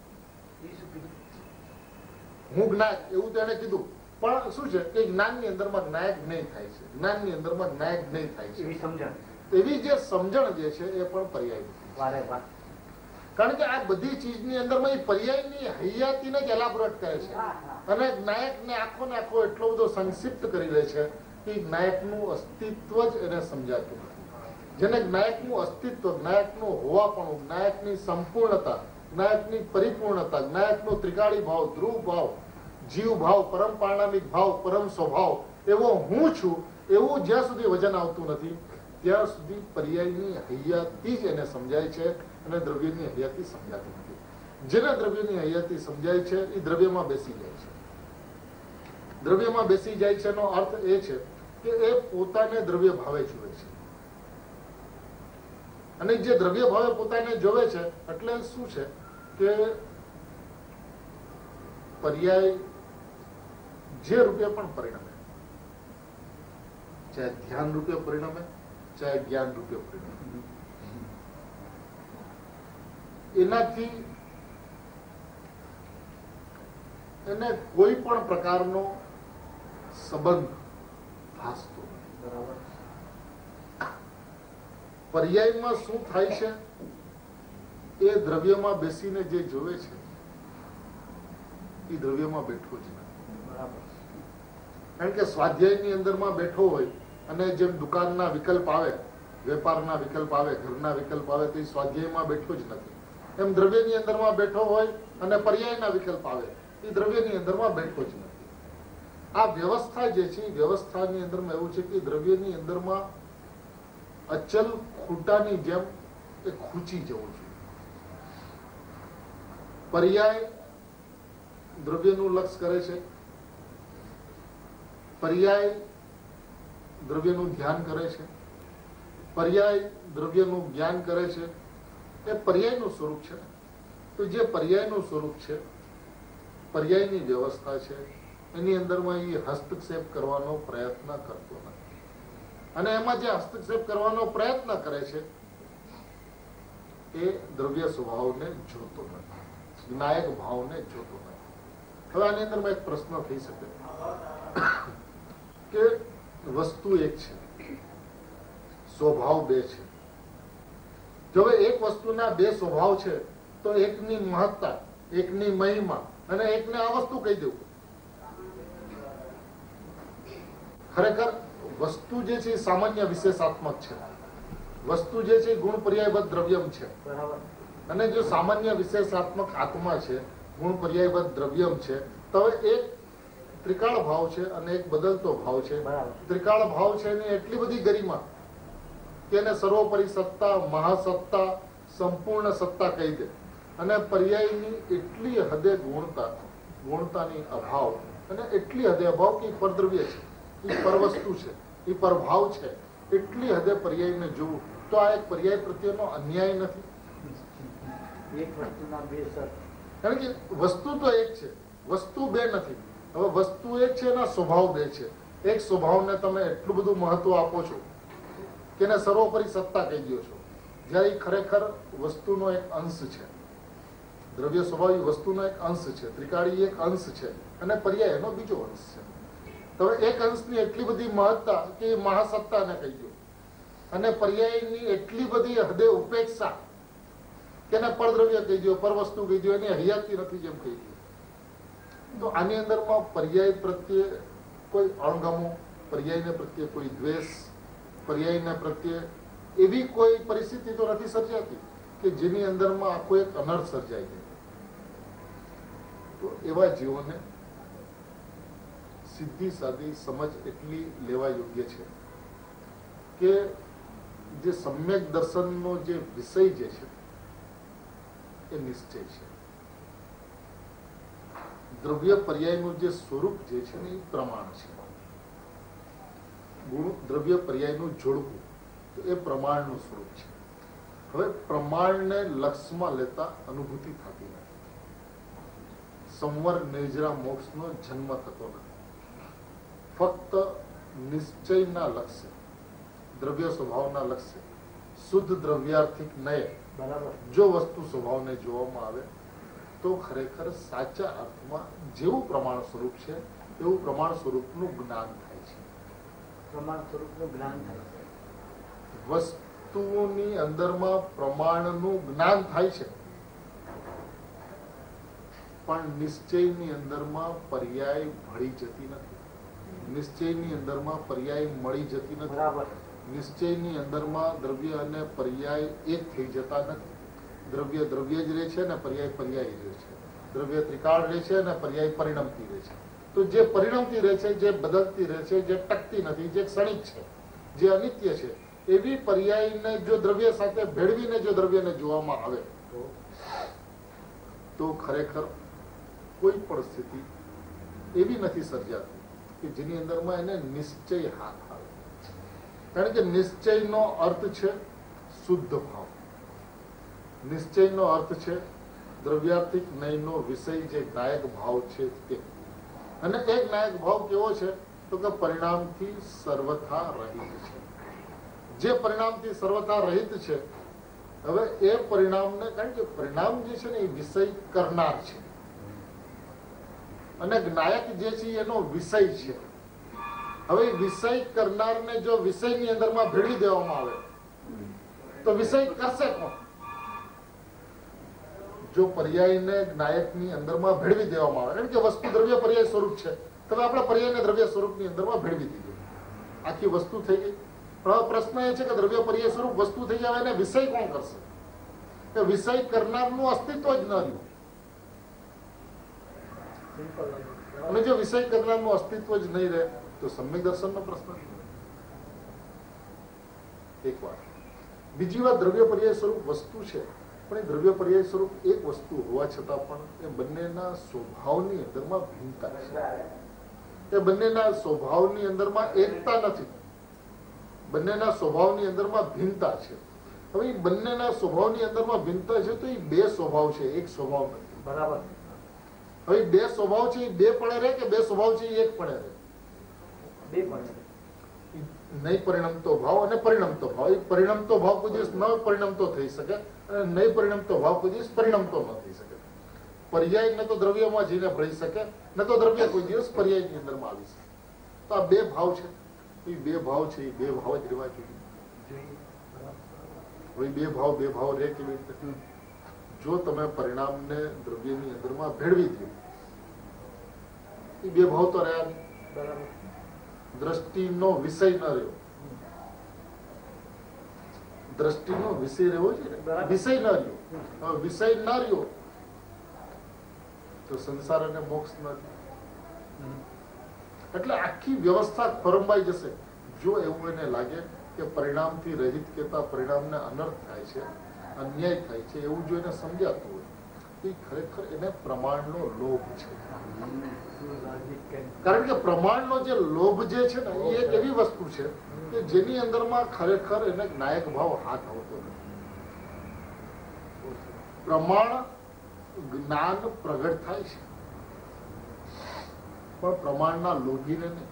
હું જ્ઞાયક એવું તેને કીધું, પણ શું છે કે જ્ઞાનની અંદરમાં જ્ઞાયક જ્ઞેય થાય છે, જ્ઞાનની અંદરમાં જ્ઞાયક જ્ઞેય થાય છે એવી સમજણ. એવી જે સમજણ જે છે એ પણ પર્યાય. કારણ કે આ બધી ચીજની અંદરમાં એ પર્યાયની હૈયાતીને જ એલાબોરેટ કરે છે અને જ્ઞાયકને આખો ને આખો એટલો બધો સંક્ષિપ્ત કરી દે છે કે જ્ઞાયકનું અસ્તિત્વ જ એને સમજાતું નથી. જેને જ્ઞાયકનું અસ્તિત્વ, જ્ઞાયકનું હોવાપણું, જ્ઞાયકની સંપૂર્ણતા, જ્ઞાયકની પરિપૂર્ણતા, જ્ઞાયકનો ત્રિકાળી ભાવ, ધ્રુવ ભાવ, જીવ ભાવ, પરમ પારણામિક ભાવ, પરમ સ્વભાવ એવો હું છું એવું જ્યાં સુધી વજન આવતું નથી ત્યાં સુધી પર્યાયની હૈયાતી જ એને સમજાય છે અને દ્રવ્યની હૈયાતી સમજાતી નથી. જેને દ્રવ્યની હૈયાતી સમજાય છે એ દ્રવ્યમાં બેસી જાય છે. દ્રવ્યમાં બેસી જાય છે એનો અર્થ એ છે કે એ પોતાને દ્રવ્ય ભાવે જુએ છે. અને જે દ્રવ્ય ભાવે પોતાને જોવે છે એટલે શું છે કે પર્યાય જે રૂપે પણ પરિણમે, ચાહે ધ્યાન રૂપે પરિણમે, ચાહે જ્ઞાન રૂપે પરિણમે, એનાથી એને કોઈ પણ પ્રકારનો સંબંધ ભાસતો નથી. પર્યાયમાં શું થાય છે એ દ્રવ્યમાં બેસીને જે જોવે છે એ દ્રવ્યમાં બેઠો જ નથી. કારણ કે સ્વાધ્યાયની અંદરમાં બેઠો હોય અને જેમ દુકાનના વિકલ્પ આવે, વેપારના વિકલ્પ આવે, ઘરના વિકલ્પ આવે તો એ સ્વાધ્યાયમાં બેઠો જ નથી. એમ દ્રવ્યની અંદરમાં બેઠો હોય અને પર્યાયના વિકલ્પ આવે એ દ્રવ્યની અંદરમાં બેઠો જ નથી. આ વ્યવસ્થા જે છે એ વ્યવસ્થાની અંદરમાં એવું છે કે દ્રવ્યની અંદરમાં અચલ ખૂટાની જેમ એ ખૂંચી જવું જોઈએ. પર્યાય દ્રવ્યનું લક્ષ કરે છે, પર્યાય દ્રવ્યનું ધ્યાન કરે છે, પર્યાય દ્રવ્યનું જ્ઞાન કરે છે. એ પર્યાયનું સ્વરૂપ છે. તો જે પર્યાયનું સ્વરૂપ છે, પર્યાયની વ્યવસ્થા છે, એની અંદરમાં એ હસ્તક્ષેપ કરવાનો પ્રયત્ન કરતો નથી. અને એમાં જે હસ્તક્ષેપ કરવાનો પ્રયત્ન કરે છે એ દ્રવ્ય સ્વભાવને જોતો નથી, જ્ઞાયક ભાવને જોતો નથી. હવે આની અંદરમાં એક પ્રશ્ન થઈ શકે કે વસ્તુ એક છે, સ્વભાવ બે છે. જો એક વસ્તુના બે સ્વભાવ છે તો એકની મહત્તા, એકની મહિમા અને એકને આ વસ્તુ કહી દેવું. ખરેખર વસ્તુ જે છે એ સામાન્ય વિશેષાત્મક છે વસ્તુ જે છે એ ગુણ પર્યાયબદ્ધ દ્રવ્યમ છે, બરાબર. અને જો સામાન્ય વિશેષાત્મક આત્મા છે ગુણ પર્યાયબદ્ધ દ્રવ્યમ છે, તો હવે એક ત્રિકાળ ભાવ છે અને એક બદલતો ભાવ છે. બરાબર. ત્રિકાળ ભાવ છે એની એટલી બધી ગરિમા કે એને સર્વોપરી સત્તા, મહાસત્તા, સંપૂર્ણ સત્તા કહી દે, અને પર્યાયની એટલી હદે ગુણતાની અભાવ, અને એટલી હદે અભાવ કે પરદ્રવ્ય છે, એ પરવસ્તુ છે, એ પરભાવ છે, એટલી હદે પર્યાયને જોવું તો આ એક પર્યાય પ્રત્યેનો અન્યાય નથી? એક વસ્તુના બે સર. કારણ કે વસ્તુ તો એક છે, વસ્તુ બે નથી. હવે વસ્તુ એક છે, એના સ્વભાવ બે છે. એક સ્વભાવને તમે એટલું બધું મહત્વ આપો છો કે એને સર્વોપરી સત્તા કહી દો છો, જ્યારે એ ખરેખર વસ્તુનો એક અંશ છે. દ્રવ્ય સ્વભાવ એ વસ્તુનો એક અંશ છે, ત્રિકાળી એક અંશ છે, અને પર્યાય એનો બીજો અંશ છે. તો એક અંશની એટલી બધી મહત્તા કે એ મહાસત્તાને કહી દો, અને પર્યાયની એટલી બધી હદે ઉપેક્ષા કે એને પરદ્રવ્ય કહી દો, પરવસ્તુ કહી દો, એની હરિયાતી નથી જેમ કહી દો. તો આની અંદરમાં પર્યાય પ્રત્યે કોઈ અણગમો, પર્યાયને પ્રત્યે કોઈ દ્વેષ, પર્યાયને પ્રત્યે એવી કોઈ પરિસ્થિતિ તો નથી સર્જાતી કે જેની અંદરમાં આખો એક અનર્થ સર્જાઈ જાય. તો એવા જીવોને સીધી સાદી સમજ એટલી લેવા યોગ્ય છે કે જે સમ્યક દર્શનનો જે વિષય જે છે એ નિશ્ચય છે. દ્રવ્ય પર્યાયનું જે સ્વરૂપ જે છે ને એ પ્રમાણ છે. ગુણ દ્રવ્ય પર્યાયનું જોડવું તો એ પ્રમાણનું સ્વરૂપ છે. હવે પ્રમાણને લક્ષમાં લેતા અનુભૂતિ થતી નથી. સંવર નિર્જરા મોક્ષનો જન્મ થતો નથી. ફક્ત નિશ્ચયના લક્ષ્ય, દ્રવ્ય સ્વભાવના લક્ષ્ય, શુદ્ધ દ્રવ્યાર્થિક નય જો વસ્તુ સ્વભાવને જોવામાં આવે તો ખરેખર સાચા અર્થમાં જેવું પ્રમાણ સ્વરૂપ છે એવું પ્રમાણ સ્વરૂપનું જ્ઞાન થાય છે. પ્રમાણ સ્વરૂપનું જ્ઞાન થાય છે. વસ્તુની અંદરમાં પ્રમાણનું જ્ઞાન થાય છે, પણ નિશ્ચયની અંદરમાં પર્યાય ભળી જતી નથી. નિશ્ચયની અંદરમાં પર્યાય મળી જતી નથી. નિશ્ચયની અંદરમાં દ્રવ્ય અને પર્યાય એક થઈ જતા નથી. દ્રવ્ય દ્રવ્ય જ રહે છે ને પર્યાય પર્યાય રહે છે. દ્રવ્ય ત્રિકાળ રહે છે ને પર્યાય પરિણમતી રહે છે. તો જે પરિણમતી રહે છે, જે બદલતી રહે છે, જે ટકતી નથી, જે ક્ષણિક છે, જે અનિત્ય છે, એવી પર્યાયને જો દ્રવ્ય સાથે ભેળવીને જો દ્રવ્યને જોવામાં આવે તો ખરેખર કોઈ પણ સ્થિતિ એવી નથી સર્જાતી કે જેની અંદરમાં એને નિશ્ચય હાથ આવે. કારણ કે નિશ્ચયનો અર્થ છે શુદ્ધ ભાવ. નિશ્ચયનો અર્થ છે દ્રવ્યાર્થિક નયનો વિષય જે નાયક ભાવ છે તે. અને એક નાયક ભાવ કેવો છે તો કે પરિણામથી સર્વથા રહિત છે. જે પરિણામથી સર્વથા રહિત છે, હવે એ પરિણામને, કારણ કે પરિણામ જે છે ને એ વિષય કરનાર છે, અને નાયક જે છે એનો વિષય છે. હવે વિષય કરનારને જો વિષયની અંદરમાં ભેળવી દેવામાં આવે તો વિષય કરશે કોણ? જો પર્યાયને નાયકની અંદરમાં ભેળવી દેવામાં આવે, કારણ કે વસ્તુ દ્રવ્ય પર્યાય સ્વરૂપ છે, તો આપણે પર્યાયને દ્રવ્ય સ્વરૂપની અંદરમાં ભેળવી દીધું, આખી વસ્તુ થઈ ગઈ. પણ પ્રશ્ન એ છે કે દ્રવ્ય પર્યાય સ્વરૂપ વસ્તુ થઈ જાય એને વિષય કોણ કરશે? કે વિષય કરનારનું અસ્તિત્વ જ ન રહ્યું. અને જો વિષય કરનારનું અસ્તિત્વ જ નહીં રહે તો સમ્યક દર્શનનો પ્રશ્ન. એક વાત. બીજી વાત, દ્રવ્ય પર્યાય સ્વરૂપ વસ્તુ છે, પણ એ દ્રવ્ય પર્યાય સ્વરૂપ એક વસ્તુ હોવા છતાં પણ એ બંનેના સ્વભાવની અંદરમાં ભિન્નતા છે. એ બંનેના સ્વભાવની અંદરમાં એકતા નથી. બંનેના સ્વભાવની અંદરમાં ભિન્નતા છે. હવે એ બંનેના સ્વભાવની અંદરમાં ભિન્નતા છે તો એ બે સ્વભાવ છે, એક સ્વભાવ નથી. બરાબર. હવે બે સ્વભાવ છે એ બે પણે રહે કે બે સ્વભાવ છે એ એક પણે રહે? બે પણે. નહીં પરિણમતો ભાવ અને પરિણમતો ભાવ. એ પરિણમતો ભાવ કોઈ દિવસ ન પરિણમતો થઈ શકે, અને નહીં પરિણમતો ભાવ કોઈ દિવસ પરિણમતો ન થઈ શકે. પર્યાય ન તો દ્રવ્યમાં જઈને ભળી શકે, ન તો દ્રવ્ય કોઈ દિવસ પર્યાયની અંદરમાં આવી શકે. તો આ બે ભાવ છે, એ બે ભાવ છે, એ બે ભાવ જ રહેવા જોઈએ. હવે બે ભાવ રહે કેવી રીતે? જો તમે પરિણામને દ્રવ્યની અંદરમાં ભેળવી દો, એ બે ભાવ તો રહ્યા નહીં. દ્રષ્ટિનો વિષય ન રહ્યો. દ્રષ્ટિનો વિષય રહેવો જોઈએ, વિષય ન રહ્યો. હવે વિષય ન રહ્યો તો સંસાર અને મોક્ષ નથી. એટલે આખી વ્યવસ્થા ખોરંબાઈ જશે જો એવું એને લાગે કે પરિણામથી રહિત કહેતા પરિણામને અનર્થ થાય છે, અન્યાય થાય છે, એવું જો એને સમજાતું હોય તો ખરેખર એને પ્રમાણનો લોભ છે. કારણ કે પ્રમાણનો જે લોભ જે છે ને એ એક એવી વસ્તુ છે કે જેની અંદરમાં ખરેખર એને નાયક ભાવ હાથ આવતો નથી. પ્રમાણ જ્ઞાન પ્રગટ થાય છે પણ પ્રમાણના લોભીને નહીં.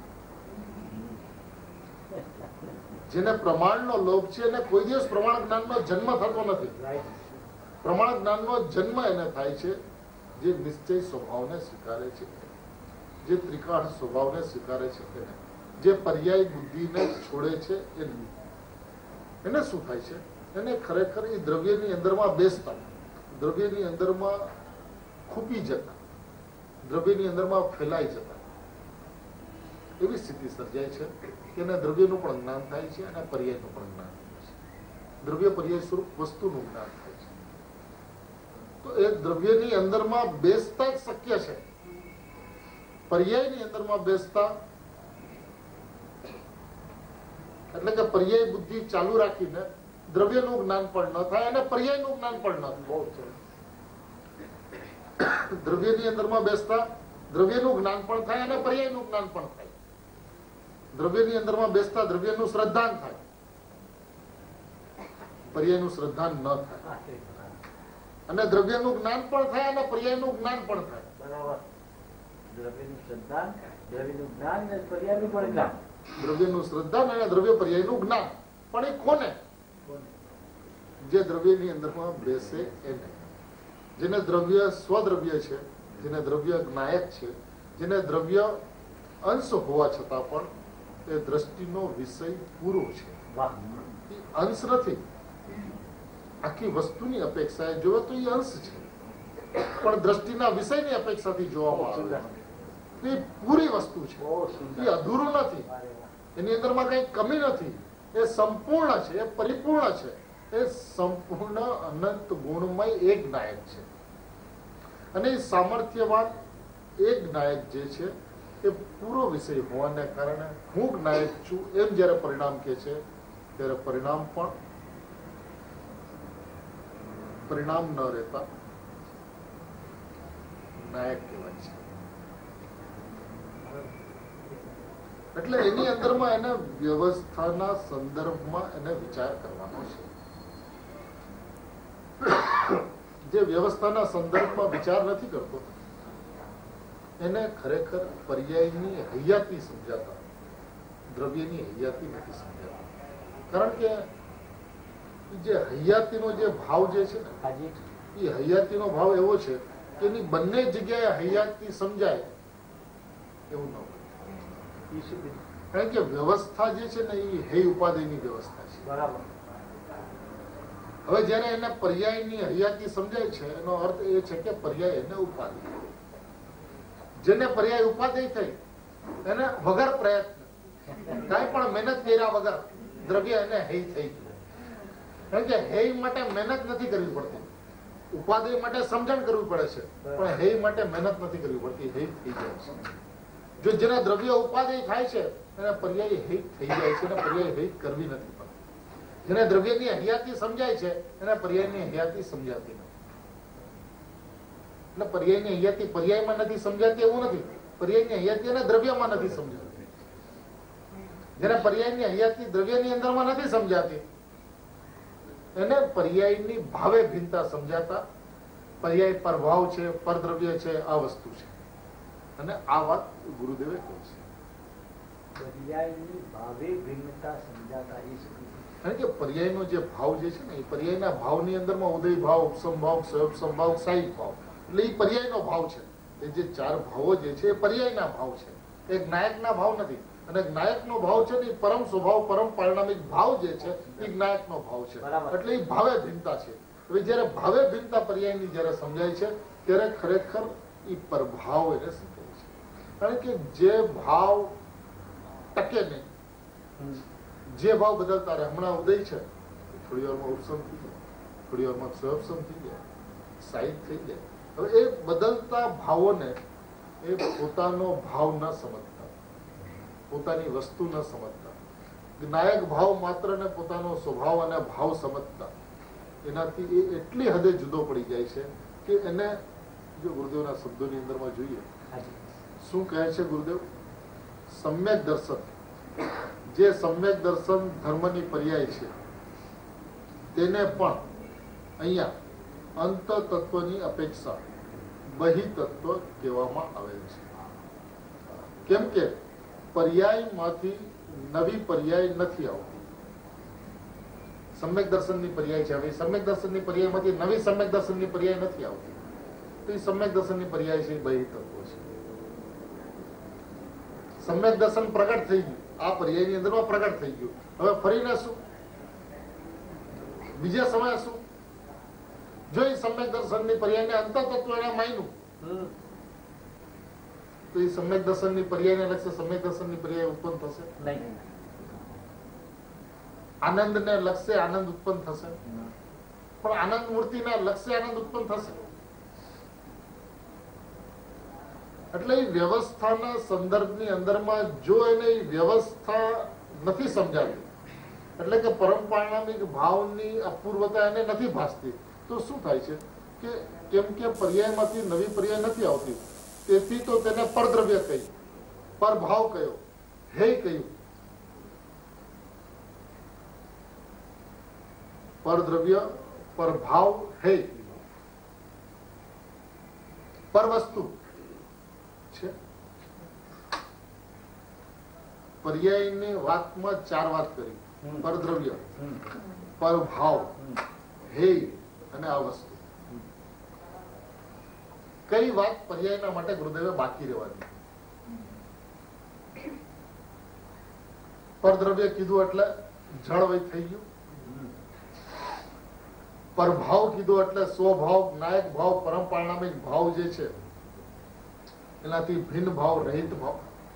જેને પ્રમાણનો લોભ છે એને કોઈ દિવસ પ્રમાણ જ્ઞાનનો જન્મ થતો નથી. પ્રમાણ જ્ઞાનનો જન્મ એને થાય છે જે નિશ્ચય સ્વભાવને સ્વીકારે છે, જે ત્રિકાળ સ્વભાવને સ્વીકારે છે, જે પર્યાય બુદ્ધિને છોડે છે. એને શું થાય છે? એને ખરેખર એ દ્રવ્યની અંદરમાં બેસતા, દ્રવ્યની અંદરમાં ખૂપી જતા, દ્રવ્યની અંદરમાં ફેલાઈ જતા એવી સ્થિતિ સર્જાય છે કે એને દ્રવ્યનું પણ જ્ઞાન થાય છે અને પર્યાયનું પણ જ્ઞાન થાય છે. દ્રવ્ય પર્યાય સ્વરૂપ વસ્તુનું જ્ઞાન થાય છે. તો એ દ્રવ્યની અંદરમાં બેસતા જ શક્ય છે. પર્યાયની અંદરમાં બેસતા એટલે કે પર્યાય બુદ્ધિ ચાલુ રાખીને દ્રવ્યનું જ્ઞાન પણ ન થાય અને પર્યાયનું જ્ઞાન પણ ન થાય. દ્રવ્યની અંદરમાં બેસતા દ્રવ્યનું જ્ઞાન પણ થાય અને પર્યાયનું જ્ઞાન પણ થાય. દ્રવ્યની અંદરમાં બેસતા દ્રવ્યનું શ્રદ્ધાન થાય, પર્યાયનું શ્રદ્ધાન ન થાય. અને દ્રવ્યનું જ્ઞાન પણ થાય અને પર્યાયનું જ્ઞાન પણ થાય. બરાબર. દ્રવ્યનું શ્રદ્ધાન, દ્રવ્યનું જ્ઞાન અને પર્યાયનું પણ જ્ઞાન. દ્રવ્યનું શ્રદ્ધાન અને દ્રવ્ય પર્યાયનું જ્ઞાન. પણ એ કોને? જે દ્રવ્યની અંદરમાં બેસે એને. જેને દ્રવ્ય સ્વદ્રવ્ય છે, જેને દ્રવ્ય જ્ઞાયક છે, જેને દ્રવ્ય અંશ હોવા છતાં પણ એ દ્રષ્ટિનો વિષય પૂરો છે. એ અંશ નથી. આખી વસ્તુની અપેક્ષાએ જોવે તો એ અંશ છે, પણ દ્રષ્ટિના વિષયની અપેક્ષાથી જોવામાં આવે તો એ પૂરી વસ્તુ છે. એ અધૂરું નથી, એની અંદરમાં કઈ કમી નથી. એ સંપૂર્ણ છે, એ પરિપૂર્ણ છે. એ સંપૂર્ણ અનંત ગુણમય એક નાયક છે. અને એ સામર્થ્યવાન એક નાયક જે છે એ પૂરો વિષય હોવાને કારણે હું નાયક છું એમ જયારે પરિણામ કે છે ત્યારે પરિણામ પણ પરિણામ ન રહેતા નાયક કહેવાય છે. એટલે એની અંદરમાં એને વ્યવસ્થાના સંદર્ભમાં એને વિચાર કરવાનો છે. જે વ્યવસ્થાના સંદર્ભમાં વિચાર નથી કરતો એને ખરેખર પર્યાયની હૈયાતી સમજાતા, દ્રવ્યની હૈયાતી નથી સમજાતા. કારણ કે જે હૈયાતીનો જે ભાવ જે છે ને એ હૈયાતીનો ભાવ એવો છે કે એની બંને જગ્યાએ હૈયાતી સમજાય એવું ન હોય. કારણ કે વ્યવસ્થા જે છે ને એ હૈ ઉપાધિની વ્યવસ્થા છે. બરાબર. હવે જયારે એને પર્યાયની હૈયાતી સમજાય છે એનો અર્થ એ છે કે પર્યાય એને ઉપાધિ. જેને પર્યાય ઉપાધિ થઈ એને વગર પ્રયત્ન કઈ પણ મહેનત કર્યા વગર દ્રવ્ય એને હૈ થઈ ગયું. કારણ કે હૈ માટે મહેનત નથી કરવી પડતી, ઉપાધિ માટે સમજણ કરવી પડે છે, પણ હૈ માટે મહેનત નથી કરવી પડતી. હૈ થઈ જાય છે. જો જેને દ્રવ્ય ઉપાધિ થાય છે એને પર્યાય હૈ થઈ જાય છે અને પર્યાય હૈ કરવી નથી પડતી. જેને દ્રવ્યની હૈયાતી સમજાય છે એને પર્યાયની હૈયાતી સમજાતી નથી. એટલે પર્યાયની હૈયાતી પર્યાયમાં નથી સમજાતી એવું નથી. પર્યાયની હૈયાતી એને દ્રવ્યમાં નથી સમજાતી. જેને પર્યાયની હૈયાતી દ્રવ્યની અંદરમાં નથી સમજાતી એને પર્યાયની ભાવે ભિન્નતા સમજાતા. પર્યાય પરભાવ છે, પરદ્રવ્ય છે, આ વસ્તુ છે. અને આ વાત ગુરુદેવે કહી છે. પર્યાયની ભાવે ભિન્નતા સમજાતા એ શું? કારણ કે પર્યાયનો જે ભાવ જે છે ને એ પર્યાયના ભાવની અંદરમાં ઉદય ભાવ, ઉપસમ ભાવ, સ્વયં ભાવ, સાહિક ભાવ, એટલે એ પર્યાયનો ભાવ છે. એ જે ચાર ભાવો જે છે એ પર્યાયના ભાવ છે, એ જ્ઞાયકના ભાવ નથી. અને જ્ઞાયકનો ભાવ છે ને એ પરમ સ્વભાવ, પરમ પરિણામિક ભાવ જે છે એ જ્ઞાયકનો ભાવ છે. એટલે એ ભાવે ભિન્નતા છે. હવે જયારે ભાવે ભિન્નતા પર્યાયની જયારે સમજાય છે ત્યારે ખરેખર એ પરભાવ એને સમજાય છે. કારણ કે જે ભાવ ટકે નહીં, જે ભાવ બદલતા રહે. હમણાં ઉદય છે, થોડી વારમાં ઉપસમ થઈ જાય, થોડી વારમાં સહપસમ થઈ જાય, સાહિત થઈ જાય. હવે એ બદલતા ભાવોને એ પોતાનો ભાવ ન સમજતા, પોતાની વસ્તુ ન સમજતા, જ્ઞાયક ભાવ માત્ર ને પોતાનો સ્વભાવ અને ભાવ સમજતા, એનાથી એ એટલી હદે જુદો પડી જાય છે કે એને જો ગુરુદેવના શબ્દોની અંદરમાં જોઈએ શું કહે છે ગુરુદેવ, સમ્યક દર્શન, જે સમ્યક દર્શન ધર્મની પર્યાય છે તેને પણ અહીંયા અંત તત્વની અપેક્ષા બહિ તત્વ કહેવામાં આવેલ છે. કેમ કે પર્યાયમાંથી નવી પર્યાય નથી આવતી. સમ્યક દર્શનની પર્યાય છે, હવે સમ્યક દર્શનની પર્યાયમાંથી નવી સમ્યક દર્શનની પર્યાય નથી આવતી, તો એ સમ્યક દર્શનની પર્યાય છે, બહિ તત્વ છે. સમ્યક દર્શન પ્રગટ થઈ ગયું, આ પર્યાયની અંદરમાં પ્રગટ થઈ ગયું. હવે ફરીને શું, બીજા સમયે શું? જો એ સમ્યક દર્શનની પર્યાયને અંત તત્વ એને માન્યું તો એ સમ્યક દર્શનની પર્યાયને લક્ષે સમ્યક દર્શનની પર્યાય ઉત્પન્ન થશે નહીં. આનંદને લક્ષે આનંદ ઉત્પન્ન થશે, પણ આનંદ મૂર્તિના લક્ષે આનંદ ઉત્પન્ન થશે. એટલે એ વ્યવસ્થાના સંદર્ભની અંદરમાં જો એને વ્યવસ્થા નથી સમજાતી, એટલે કે પરમ પારણામિક ભાવની અપૂર્વતા એને નથી ભાસતી, તો શું થાય છે કે કેમ કે પર્યાયમાંથી નવી પર્યાય નથી આવતી, તેથી તો તેને પરદ્રવ્ય કહ્યું, પરભાવ કયો, હે કહ્યું. પરદ્રવ્ય, પરભાવ, હે, પરવસ્તુ છે. પર્યાયની વાતમાં ચાર વાત કરી, પરદ્રવ્ય, પરભાવ, હે અને આ વસ્તુ. કઈ વાત પર્યાયના માટે ગુરુદેવે બાકી રહેવાની? પરદ્રવ્ય કીધું એટલે જળવય થઈ ગયું, પરભાવ કીધું એટલે સ્વભાવ, જ્ઞાયક ભાવ, પરમ પારણામિક ભાવ જે છે એનાથી ભિન્ન ભાવ, રહિત ભાવ.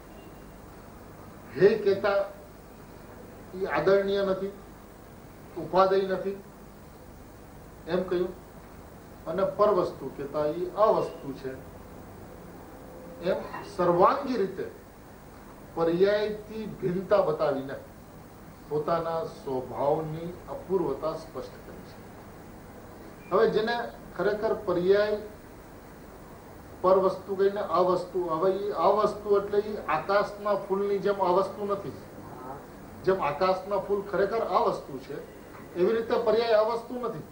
હે કહેતા એ આદરણીય નથી, ઉપાદેય નથી એમ કહ્યું, અને પર વસ્તુ કહેતા એ અવસ્તુ છે એમ સર્વાંગી રીતે પર્યાયથી ભિન્નતા બતાવીને પોતાના સ્વભાવની અપૂર્વતા સ્પષ્ટ કરી છે. હવે જેને ખરેખર પર્યાય પર વસ્તુ કહીને આ વસ્તુ, હવે એ આ વસ્તુ એટલે એ આકાશના ફૂલની જેમ આ વસ્તુ નથી. જેમ આકાશના ફૂલ ખરેખર આ વસ્તુ છે, એવી રીતે પર્યાય આ વસ્તુ નથી.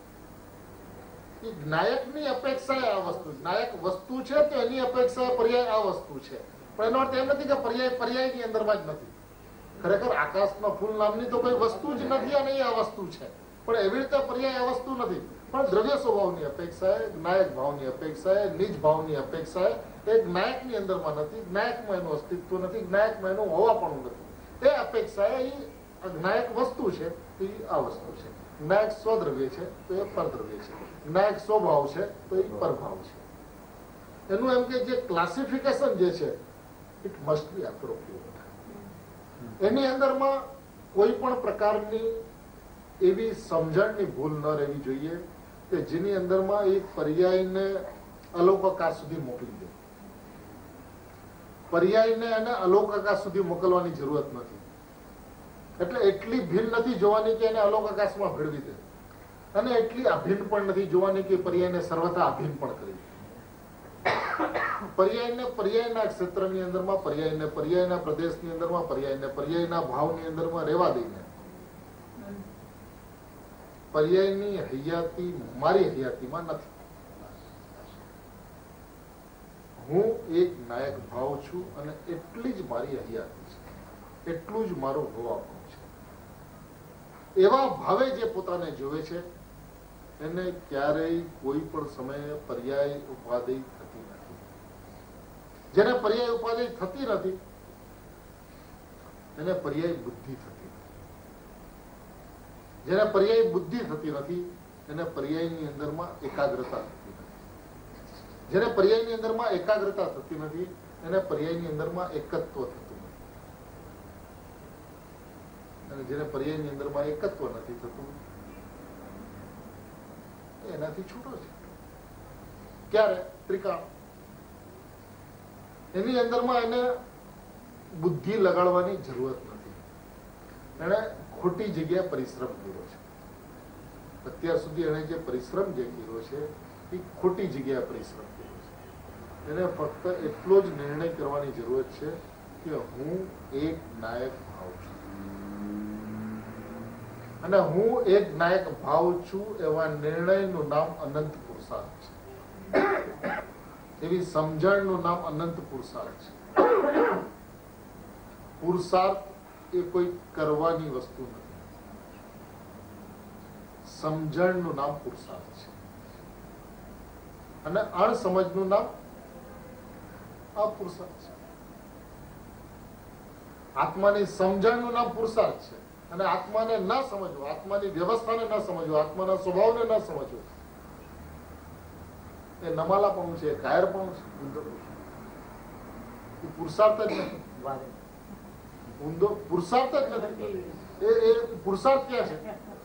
જ્ઞાયકની અપેક્ષાએ આ વસ્તુ, જ્ઞાયક વસ્તુ છે તો એની અપેક્ષાએ પર્યાય આ વસ્તુ છે, પણ એનો અર્થ એમ નથી કે પર્યાય પર્યાયની અંદરમાં જ નથી. ખરેખર આકાશના ફૂલ નામની તો કોઈ વસ્તુ જ નથી અને એ આ વસ્તુ છે, પણ એવી રીતે પર્યાય આ વસ્તુ નથી. પણ દ્રવ્ય સ્વભાવની અપેક્ષાએ, જ્ઞાયક ભાવની અપેક્ષાએ, નિજ ભાવની અપેક્ષાએ એ જ્ઞાયકની અંદરમાં નથી, જ્ઞાયકમાં એનું અસ્તિત્વ નથી, જ્ઞાયકમાં એનું હોવાપણું નથી. એ અપેક્ષાએ એ જ્ઞાયક વસ્તુ છે તો એ આ વસ્તુ છે. જ્ઞાયક સ્વદ્રવ્ય છે તો એ પરદ્રવ્ય છે, જ્ઞાયક સ્વભાવ છે તો એ પરભાવ છે. એનું એમ કે જે ક્લાસિફિકેશન જે છે ઇટ મસ્ટ બી એપ્રોપ્રિએટ. એની અંદરમાં કોઈ પણ પ્રકારની એવી સમજણની ભૂલ ન રહેવી જોઈએ કે જેની અંદરમાં એ પર્યાયને અલૌકિકા સુધી મોકલી દે. પર્યાયને એને અલૌકિકા સુધી મોકલવાની જરૂરત નથી. એટલે એટલી ભિન્ન નથી જોવાની કે એને અલૌકિકાશમાં ભેળવી દે, અને એટલી અભિન્ન પણ નથી જોવાની કે પર્યાયને સર્વથા અભિન્ન પણ કરી દે. પર્યાયને પર્યાયના ક્ષેત્રની અંદરમાં, પર્યાયને પર્યાયના પ્રદેશની અંદરમાં, પર્યાયને પર્યાયના ભાવની અંદરમાં રહેવા દઈને પર્યાયની હૈયાતી મારી હૈયાતીમાં નથી. હું એક નાયક ભાવ છું અને એટલી જ મારી હૈયાતી છે, એટલું જ મારું હોવાપણું છે. એવા ભાવે જે પોતાને જોવે છે એને ક્યારેય કોઈ પણ સમયે પર્યાય ઉપાદેય થતી નથી. જેને પર્યાય ઉપાદેય થતી નથી એને પર્યાય બુદ્ધિ થતી. જેને પર્યાય બુદ્ધિ થતી નથી એને પર્યાયની અંદરમાં એકાગ્રતા થતી નથી. જેને પર્યાયની અંદરમાં એકાગ્રતા થતી નથી એને પર્યાયની અંદરમાં એકત્વ થતું નથી. અને જેને પર્યાયની અંદરમાં એકત્વ નથી થતું એનાથી છૂટો છે. ક્યારે? ત્રિકાળ. એની અંદરમાં એને બુદ્ધિ લગાડવાની જરૂરત નથી. એને ખોટી જગ્યાએ પરિશ્રમ કર્યો છે. અત્યાર સુધી એને જે પરિશ્રમ જે કર્યો છે એ ખોટી જગ્યાએ પરિશ્રમ કર્યો છે. એને ફક્ત એટલો જ નિર્ણય કરવાની જરૂરત છે કે હું એક નાયક ભાવ છું, અને હું એક નાયક ભાવ છું એવા નિર્ણયનું નામ અનંત પુરુષાર્થ છે. એવી સમજણનું નામ અનંત પુરુષાર્થ છે. પુરુષાર્થ એ કોઈ કરવાની વસ્તુ નથી. સમજણનું નામ પુરુષાર્થ છે, અને અણસમજનું નામ અપુરુષાર્થ છે. આત્માની સમજણનું નામ પુરુષાર્થ છે, અને આત્માને ન સમજવું, આત્માની વ્યવસ્થાને ન સમજવું, આત્માના સ્વભાવને ન સમજવું એ નમાલાપણું છે, કાયરપણું છે. એ પુરુષાર્થ જ નથી. ઊંધો પુરુષાર્થ જ નથી. એ પુરુષાર્થ ક્યાં છે?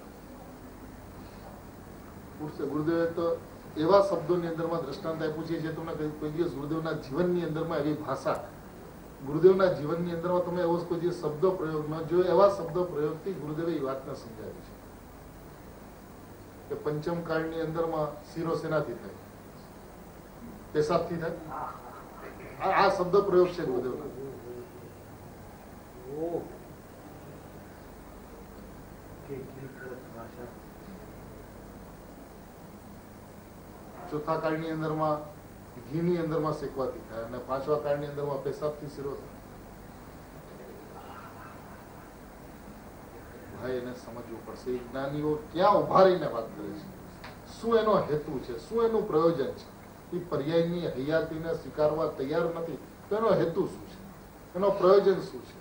ગુરુદેવે તો એવા શબ્દોની અંદરમાં દ્રષ્ટાંત આપ્યું છે જે તમને કોઈ દિવસ ગુરુદેવના જીવનની અંદરમાં એવી ભાષા, ગુરુદેવના જીવનની અંદરમાં તમે એવો કોઈ દિવસ શબ્દો પ્રયોગ ન જોયો, એવા શબ્દો પ્રયોગથી ગુરુદેવે એ વાતને સમજાવી છે કે પંચમ કાળની અંદરમાં શિરો શેનાથી થાય? પેશાબથી થાય. આ શબ્દ પ્રયોગ છે ગુરુદેવના. ચોથા કાળની અંદરમાં ઘીની અંદરમાં શેકવાથી થાય, અને પાંચમા કાળની અંદરમાં પેશાબથી શીરો થાય. ભાઈ એને સમજવું પડશે. એ જ્ઞાનીઓ ક્યાં ઉભા રહીને વાત કરે છે, શું એનો હેતુ છે, શું એનું પ્રયોજન છે. એ પર્યાયની હયાતીને સ્વીકારવા તૈયાર નથી તો એનો હેતુ શું છે, એનો પ્રયોજન શું છે,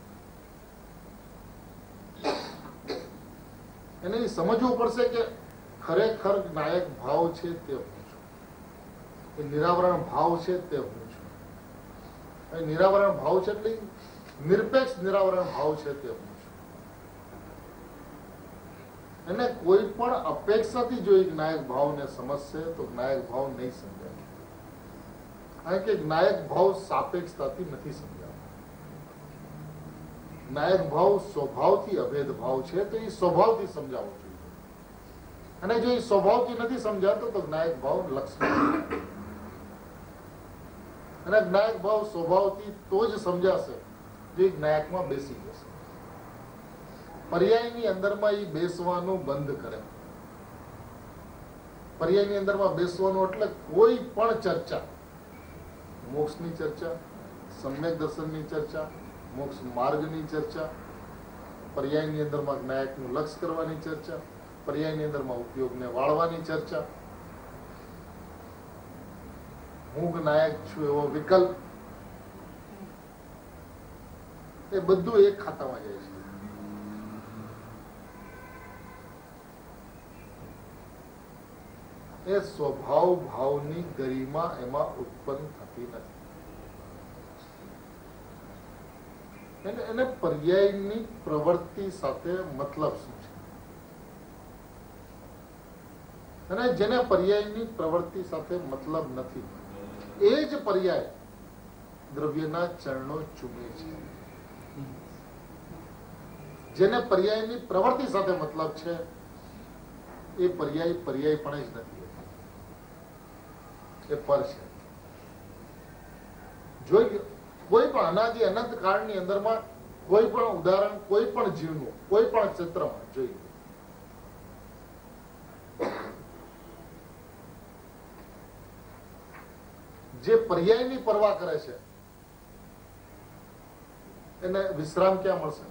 એને સમજવું પડશે કે ખરેખર નાયક ભાવ છે તે હું છું, એ નિરાવરણ ભાવ છે તે હું છું. એ નિરાવરણ ભાવ છે એટલે નિરપેક્ષ નિરાવરણ ભાવ છે તે હું છું. એને કોઈ પણ અપેક્ષાથી જો એક નાયક ભાવને સમજશે તો નાયક ભાવ નહીં સમજાય. કારણ કે નાયક ભાવ સાપેક્ષતાથી નથી સમજાતો. નાયક ભાવ સ્વભાવથી અભેદ ભાવ છે, તો એ સ્વભાવથી સમજાવવો જોઈએ. અને જો એ સ્વભાવથી નથી સમજાતો તો નાયક ભાવ લક્ષણ. અને નાયક ભાવ સ્વભાવથી તો જ સમજાશે જો એક નાયકમાં બેસી જશે. પર્યાયની અંદરમાં એ બેસવાનું બંધ કરે. પર્યાયની અંદરમાં બેસવાનું એટલે કોઈ પણ ચર્ચા, મોક્ષની ચર્ચા, સમ્યક દર્શનની ચર્ચા, મોક્ષ માર્ગની ચર્ચા, પર્યાયની અંદરમાં નાયકનું લક્ષ કરવાની ચર્ચા, પર્યાયની અંદરમાં ઉપયોગને વાળવાની ચર્ચા, હું નાયક છું એવો વિકલ્પ, એ બધું એક ખાતામાં જાય છે. એ સ્વભાવ ભાવની ગરિમા એમાં ઉત્પન્ન થતી નથી. એને પર્યાયની પ્રવૃત્તિ સાથે મતલબ શું છે? અને જેને પર્યાયની પ્રવૃત્તિ સાથે મતલબ નથી એ જ પર્યાય દ્રવ્યના ચરણો ચૂમે છે. જેને પર્યાયની પ્રવૃત્તિ સાથે મતલબ છે એ પર્યાય પણ જ નથી, એ પર છે. જોઈ કોઈ પણ અનાદિ અનંત કાળની અંદરમાં કોઈ પણ ઉદાહરણ કોઈ પણ જીવનું કોઈ પણ ક્ષેત્રમાં જોઈએ, જે પર્યાયની પરવા કરે છે એને વિશ્રામ ક્યાં મળશે?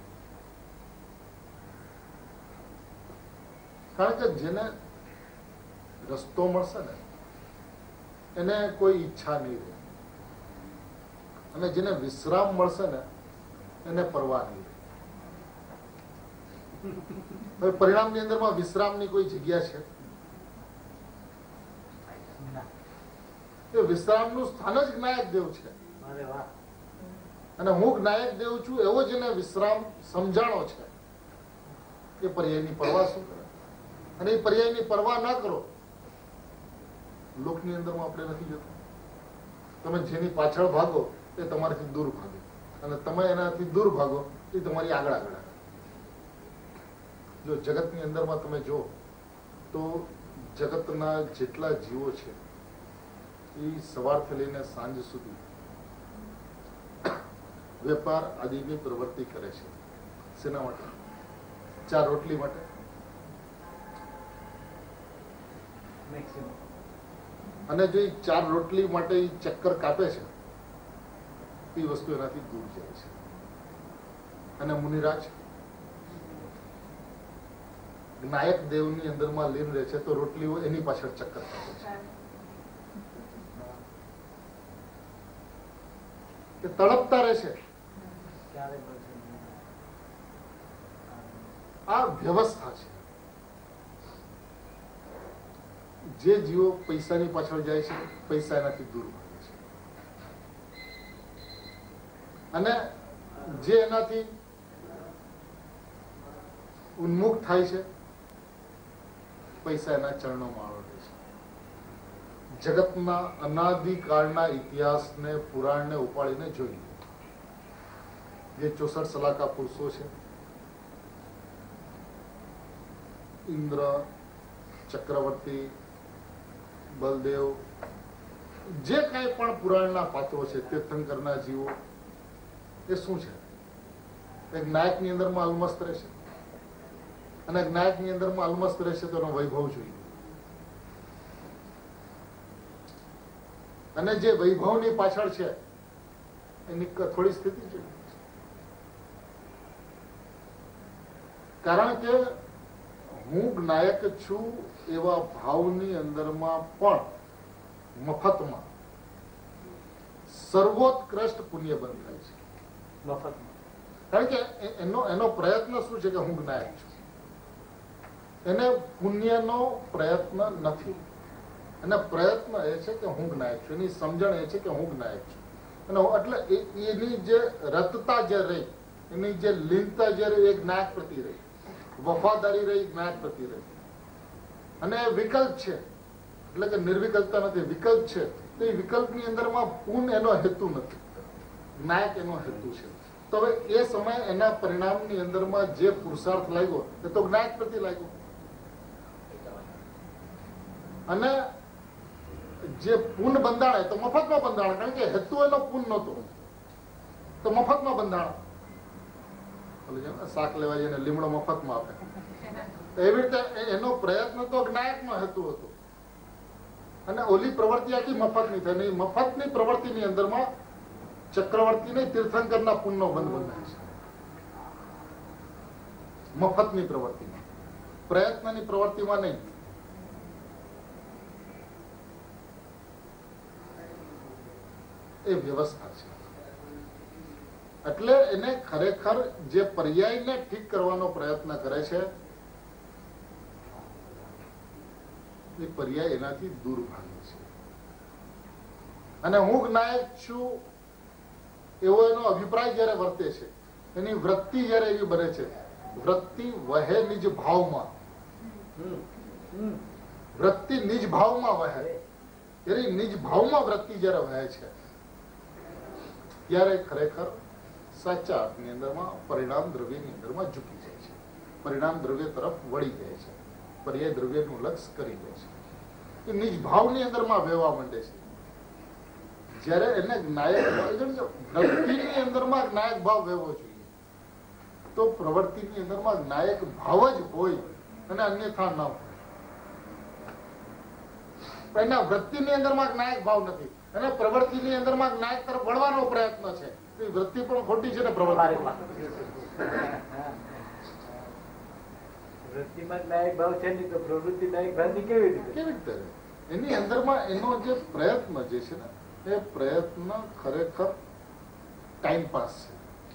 કારણ કે જેને રસ્તો મળશે ને એને કોઈ ઈચ્છા નહીં રહે, અને જેને વિશ્રામ મળશે ને એને પરવા નહીં રહે. પરિણામની અંદરમાં વિશ્રામની કોઈ જગ્યા છે? એ વિશ્રામનું સ્થાન જ જ્ઞાયક દેવ છે. અને હું જ્ઞાયક દેવ છું એવો જેને વિશ્રામ સમજાણો છે એ પર્યાયની પરવા શું કરે? અને એ પર્યાયની પરવા ના કરો. લોકની અંદરમાં આપણે નથી જોતા. તમે જેની પાછળ ભાગો એ તમારાથી દૂર ભાગે, અને તમે એનાથી દૂર ભાગો એ તમારી આગળ આગળ આવે. જો જગતની અંદરમાં તમે જો તો જગતના જેટલા જીવો છે એ સવારથી લઈને સાંજ સુધી વેપાર આદિની પ્રવૃત્તિ કરે છે. શેના માટે? 4 રોટલી માટે. અને જો એ 4 રોટલી માટે એ ચક્કર કાપે છે એ વસ્તુ એનાથી દૂર જાય છે. અને મુનિરાજ નાયક દેવની અંદરમાં લીન રહે છે તો રોટલીઓ એની પાછળ ચક્કર કાપે છે. એ તડપતા રહે છે. આ વ્યવસ્થા છે. જે જીવો પૈસાની પાછળ જાય છે પૈસા એનાથી દૂર ભાગે છે, અને જે એનાથી ઉન્મુખ થાય છે પૈસા એના ચરણોમાં આવડે છે. જગતના અનાદિકાળના ઇતિહાસને પુરાણને ઉપાડીને જોઈએ. જે 64 સલાકા પુરુષો છે, ઇન્દ્ર, ચક્રવર્તી, બલદેવ, જે કઈ પણ પુરાણના પાત્રો છે, તીર્થંકરના જીવો, એ શું છે? એક નાયકની અંદરમાં અલમસ્ત રહેશે, અને એક નાયકની અંદરમાં અલમસ્ત રહેશે તો એનો વૈભવ જોઈએ. અને જે વૈભવની પાછળ છે એની થોડી સ્થિતિ જોઈએ. કારણ કે હું નાયક છું એવા ભાવની અંદરમાં પણ મફતમાં સર્વોત્કૃષ્ટ પુણ્ય બંધ થાય છે. મફતમાં. કારણ કે એનો પ્રયત્ન શું છે કે હું નાયક છું. એને પુણ્યનો પ્રયત્ન નથી. અને પ્રયત્ન એ છે કે હું નાયક છું. એની સમજણ એ છે કે હું નાયક છું. અને એટલે એની જે રતતા જે રહી, એની જે લીનતા જે રહી, એક નાયક પ્રતિ રહી, વફાદારી રહી, નાયક પ્રતિ રહી. અને વિકલ્પ છે, એટલે કે નિર્વિકલ્પતા નથી, વિકલ્પ છે. તો એ વિકલ્પની અંદરમાં પૂર્ણ એનો હેતુ નથી, નાયક એનો હેતુ છે. તો હવે એ સમય એના પરિણામની અંદરમાં જે પુરુષાર્થ લાગ્યો એ તો નાયક પ્રતિ લાગ્યો. અને જે પૂર્ણ બંધાણ તો મફતમાં બંધાણ, કારણ કે હેતુ એનો પૂર્ણ નહોતો, તો મફતમાં બંધાણ. શાક લેવા જઈને લીમડો મફતમાં આપે, એવી રીતે એનો પ્રયત્ન તો જ્ઞાયકનો હેતુ હતો. અને ઓલી પ્રવૃત્તિ આખી મફતની થઈ. મફતની પ્રવૃત્તિની અંદરમાં ચક્રવર્તીને તીર્થંકરના પુણ્યનો બંધ બંધાય છે. મફતની પ્રવૃત્તિમાં, પ્રયત્નની પ્રવૃત્તિમાં નહીં. એ વ્યવસ્થા છે. એટલે એને ખરેખર જે પર્યાયને ઠીક કરવાનો પ્રયત્ન કરે છે એ પર્યાય એનાથી દૂર ભાગે છે. અને હું નાયક છું એવો એનો અભિપ્રાય જયારે વર્તે છે, એની વૃત્તિ જયારે એવી બને છે, વૃત્તિ વહે નિજ ભાવમાં, વૃત્તિ નિજ ભાવમાં વહે, એની નિજ ભાવમાં વૃત્તિ જયારે વહે છે ત્યારે ખરેખર સાચા અર્થની અંદરમાં પરિણામ દ્રવ્યની અંદરમાં ઝૂકી જાય છે, પરિણામ દ્રવ્ય તરફ વળી જાય છે, પર્યાય દ્રવ્યનું લક્ષ્ય કરી જાય છે. એ નિજ ભાવની અંદરમાં વહેવા માંડે છે. જયારે એને નાયક વૃત્તિની અંદરમાં નાયક ભાવ વહેવો જોઈએ, તો પ્રવૃત્તિની અંદરમાં નાયક ભાવ જ હોય અને અન્યથા ન હોય. પણ એના વૃત્તિની અંદરમાં નાયક ભાવ નથી, અને પ્રવૃત્તિની અંદરમાં નાયક તરફ વળવાનો પ્રયત્ન છે. વૃત્તિ પણ ખોટી છે ને પ્રવૃત્તિ વૃત્તિમાં નાયક ભાવ છે નહીં તો પ્રવૃત્તિ નાયક ભાવ ની કેવી રીતે? એની અંદરમાં એનો જે પ્રયત્ન જે છે ને એ પ્રયત્ન ખરેખર ટાઈમ પાસ છે.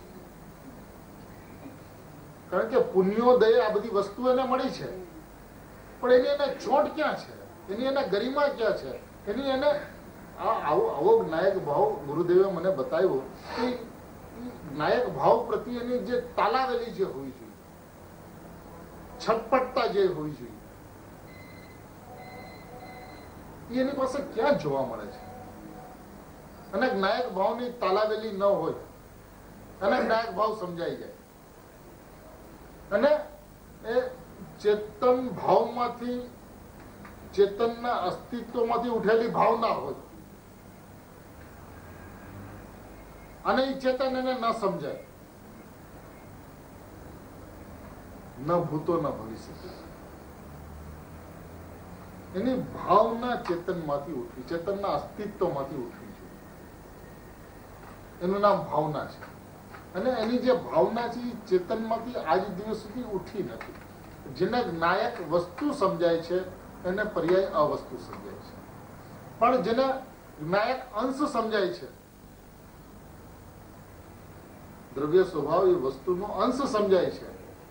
કારણ કે પુણ્યોદય આ બધી વસ્તુ એને મળી છે, પણ એની એને ચોટ ક્યાં છે, એની એને ગરિમા ક્યાં છે, એની એને આવો નાયક ભાવ ગુરુદેવે મને બતાવ્યો કે નાયક ભાવ પ્રત્યેની જે તાલાવેલી જે હોવી જોઈએ, છટપટતા જે હોવી જોઈએ, એ એની પાસે ક્યાં જોવા મળે છે? અને જ્ઞાયક ભાવની તાલાવેલી ન હોય અને જ્ઞાયક ભાવ સમજાઈ જાય અને એ ચેતન ભાવમાંથી, ચેતનના અસ્તિત્વમાંથી ઉઠેલી ભાવના હોય અને એ ચેતન એને ન સમજાય, ન ભૂતો ન ભવિષ્ય, એની ભાવના ચેતનમાંથી ઉઠવી, ચેતનના અસ્તિત્વમાંથી ઉઠવી છે, એનું નામ ભાવના છે. અને એની જે ભાવના છે એ ચેતનમાંથી આજ દિવસ સુધી ઉઠી નથી. જેને જ્ઞાયક વસ્તુ સમજાય છે એને પર્યાય અવસ્તુ સમજાય છે, પણ જેને જ્ઞાયક અંશ સમજાય છે, દ્રવ્ય સ્વભાવ એ વસ્તુનો અંશ સમજાય છે,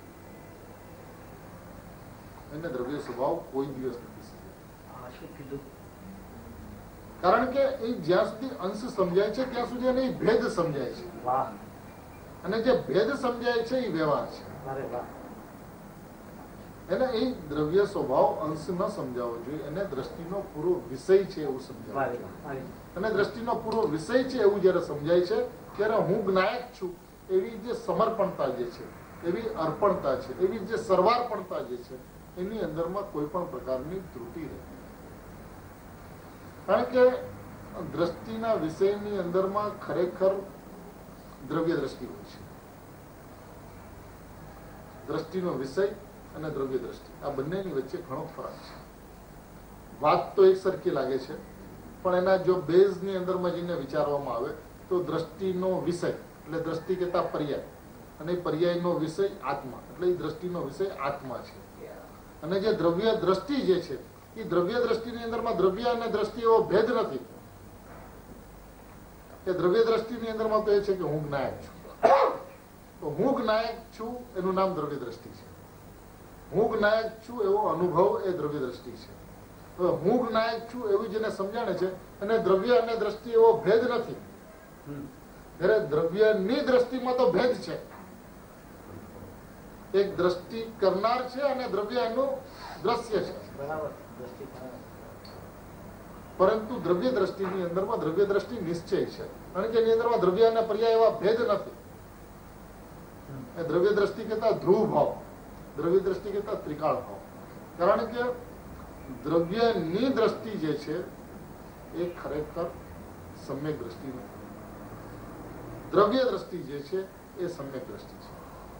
એને દ્રવ્ય સ્વભાવ કોઈ દિવસ નથી સમજાય. કારણ કે એ જ્યાં સુધી અંશ સમજાય છે ત્યાં સુધી એને ભેદ સમજાય છે, અને જે ભેદ સમજાય છે એ વ્યવહાર છે. એને એ દ્રવ્ય સ્વભાવ અંશ ન સમજાવવો જોઈએ, એને દ્રષ્ટિનો પૂરો વિષય છે એવું સમજાવવું જોઈએ. અને દ્રષ્ટિનો પૂરો વિષય છે એવું જયારે સમજાય છે ત્યારે હું જ્ઞાયક છું એવી જે સમર્પણતા જે છે, એવી અર્પણતા છે, એવી જે સર્વાર્પણતા જે છે, એની અંદરમાં કોઈ પણ પ્રકારની ત્રુટિ રહેતી. કારણ કે દ્રષ્ટિના વિષયની અંદરમાં ખરેખર દ્રવ્ય દ્રષ્ટિ હોય છે. દ્રષ્ટિનો વિષય અને દ્રવ્ય દ્રષ્ટિ આ બંનેની વચ્ચે ઘણો ફરક છે. વાત તો એક સરખી લાગે છે, પણ એના જો બેઝની અંદરમાં જઈને વિચારવામાં આવે તો દ્રષ્ટિનો વિષય એટલે દ્રષ્ટિ કહેતા પર્યાય, અને પર્યાયનો વિષય આત્મા, એટલે એ દ્રષ્ટિનો વિષય આત્મા છે. અને જે દ્રવ્ય દ્રષ્ટિ જે છે એ દ્રવ્ય દ્રષ્ટિની અંદરમાં દ્રવ્ય અને દ્રષ્ટિ એવો ભેદ નથી. એ દ્રવ્ય દ્રષ્ટિની અંદરમાં તો એ છે કે હું જ્ઞાયક છું, તો હું જ્ઞાયક છું એનું નામ દ્રવ્ય દ્રષ્ટિ છે. હું જ્ઞાયક છું એવો અનુભવ એ દ્રવ્ય દ્રષ્ટિ છે. હવે હું જ્ઞાયક છું એવું જેને સમજાણે છે અને દ્રવ્ય અને દ્રષ્ટિ એવો ભેદ નથી. ત્યારે દ્રવ્યની દ્રષ્ટિમાં તો ભેદ છે. એક દ્રષ્ટિ કરનાર છે અને દ્રવ્ય એનું દ્રશ્ય છે. પરંતુ દ્રવ્ય દ્રષ્ટિની અંદરમાં દ્રવ્ય દ્રષ્ટિ નિશ્ચય છે, કારણ કે એની અંદરમાં દ્રવ્ય અને પર્યાય એવા ભેદ નથી. એ દ્રવ્ય દ્રષ્ટિ કહેતા ધ્રુવ ભાવ, દ્રવ્ય દ્રષ્ટિ કહેતા ત્રિકાળ ભાવ. કારણ કે દ્રવ્યની દ્રષ્ટિ જે છે એ ખરેખર સમ્યક દ્રષ્ટિ નથી. દ્રવ્ય દ્રષ્ટિ જે છે એ સમ્યક દ્રષ્ટિ છે.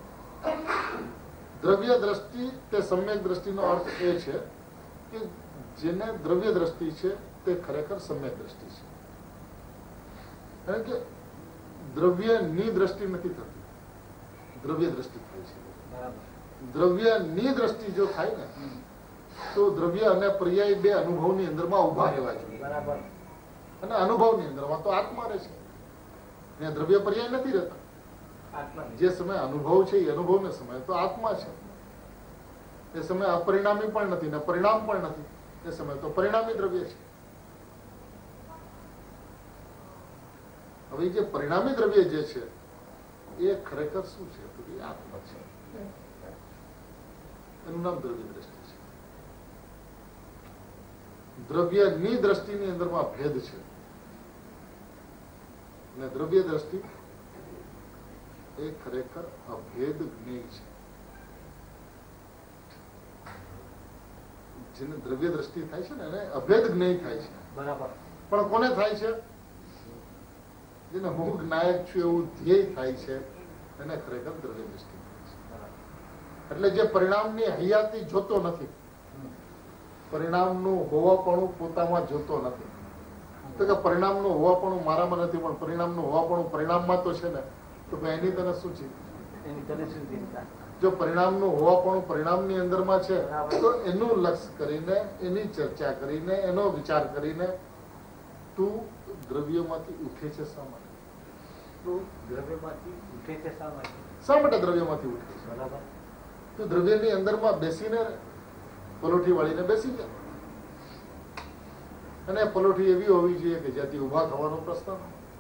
દ્રવ્ય દ્રષ્ટિ તે સમ્યક દ્રષ્ટિનો અર્થ એ છે કે જેને દ્રવ્ય દ્રષ્ટિ છે તે ખરેખર સમ્યક દ્રષ્ટિ છે. કારણ કે દ્રવ્યની દ્રષ્ટિ નથી થતી, દ્રવ્ય દ્રષ્ટિ થાય છે. દ્રવ્યની દ્રષ્ટિ જો થાય ને તો દ્રવ્ય અને પર્યાય બે અનુભવની અંદરમાં ઉભા રહેવા જોઈએ. અને અનુભવની અંદરમાં તો આત્મા રહે છે, ત્યાં દ્રવ્ય પર્યાય નથી રહેતા. જે સમય અનુભવ છે એ અનુભવનો સમય તો આત્મા છે. એ સમય અપરિણામી પણ નથી ને પરિણામ પણ નથી. એ સમય તો પરિણામી દ્રવ્ય છે. હવે જે પરિણામી દ્રવ્ય જે છે એ ખરેખર શું છે તો એ આત્મા છે. એનું નામ દ્રવ્ય દ્રષ્ટિ છે. દ્રવ્યની દ્રષ્ટિની અંદરમાં ભેદ છે અને દ્રવ્ય દ્રષ્ટિ એ ખરેખર અભેદ જ્ઞેય છે. જેને દ્રવ્ય દ્રષ્ટિ થાય છે ને એને અભેદ જ્ઞેય થાય છે. બરાબર. પણ કોને થાય છે? જેને હું જ્ઞાયક છું એવું ધ્યેય થાય છે એને ખરેખર દ્રવ્ય દ્રષ્ટિ થાય છે. એટલે જે પરિણામની હયાતી જોતો નથી, પરિણામનું હોવાપણું પોતામાં જોતો નથી. તો કે પરિણામનું હોવાપણું મારામાં નથી, પણ પરિણામનું હોવાપણું પરિણામમાં તો છે ને, તો એની તને શું છે? જો પરિણામનું હોવાપણું પરિણામની અંદરમાં છે તો એનું લક્ષ્ય કરીને, એની ચર્ચા કરીને, એનો વિચાર કરીને તું દ્રવ્યમાંથી ઉઠે છે. શા માટે? દ્રવ્યમાંથી ઉઠે છે શા માટે? શા માટે દ્રવ્યમાંથી ઉઠે છે? બરાબર. તો દ્રવ્યની અંદરમાં બેસીને પલોઠી વાળીને બેસી જાય, અને પલોઠી એવી હોવી જોઈએ કે જ્યાંથી ઉભા થવાનો પ્રશ્ન.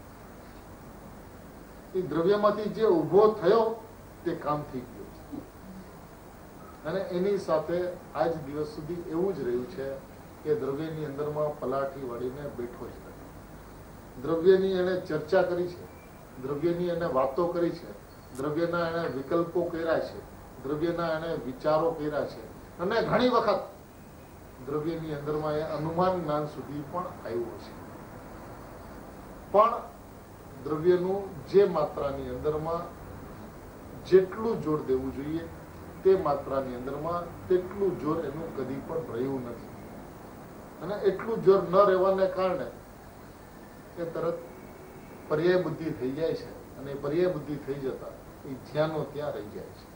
એ દ્રવ્યમાંથી જે ઉભો થયો તે કામ થઈ ગયું છે. અને એની સાથે આજ દિવસ સુધી એવું જ રહ્યું છે એ દ્રવ્યની અંદરમાં પલાઠી વાળીને બેઠો જ નથી. દ્રવ્યની એને ચર્ચા કરી છે, દ્રવ્યની એને વાતો કરી છે, દ્રવ્યના એને વિકલ્પો કર્યા છે, દ્રવ્યના એને વિચારો કર્યા છે, અને ઘણી વખત દ્રવ્યની અંદરમાં એ અનુમાન જ્ઞાન સુધી પણ આવ્યો છે. પણ દ્રવ્યનું જે માત્રાની અંદરમાં જેટલું જોર દેવું જોઈએ તે માત્રાની અંદરમાં તેટલું જોર એનું કદી પણ રહ્યું નથી. અને એટલું જોર ન રહેવાને કારણે એ તરત પર્યાય બુદ્ધિ થઈ જાય છે, અને પર્યાય બુદ્ધિ થઈ જતા એ જ્યાંનો ત્યાં રહી જાય છે.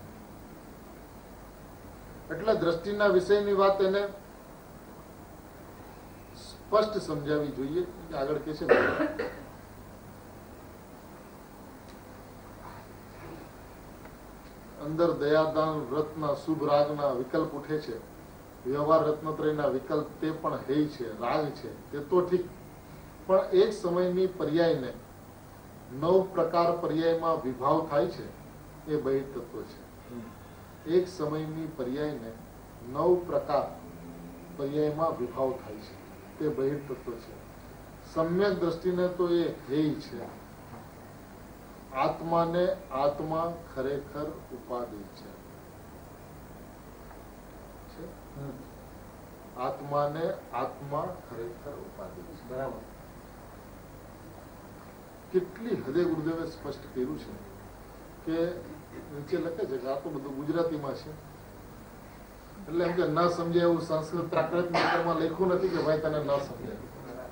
એટલે દ્રષ્ટિના વિષયની વાત એને સ્પષ્ટ સમજાવી જોઈએ. આગળ કે છે અંદર દયાદાન વ્રતના શુભ રાગના વિકલ્પ ઉઠે છે. વ્યવહાર રત્નત્રયના વિકલ્પ તે પણ હેય છે, રાગ છે, તે તો ઠીક. પણ એક સમયની પર્યાયને 9 પ્રકાર પર્યાયમાં વિભાવ થાય છે એ બહિર્તત્વ છે. એક સમયની પર્યાયને 9 પ્રકાર પર્યાયમાં વિભાવ થાય છે તે બહિર્તત્વ છે. સમ્યક દ્રષ્ટિને તો એ હેય છે. આત્માને આત્મા ખરેખર ઉપાધિ છે. આત્માને આત્મા ખરેખર ઉપાધિ છે. બરાબર. કેટલી હદે ગુરુદેવે સ્પષ્ટ કર્યું છે કે નીચે લખે છે કે આ તો બધું ગુજરાતીમાં છે, એટલે એમ કે ન સમજાય એવું સંસ્કૃત પ્રાકૃત માં લખ્યું નથી કે ભાઈ તને ન સમજાય.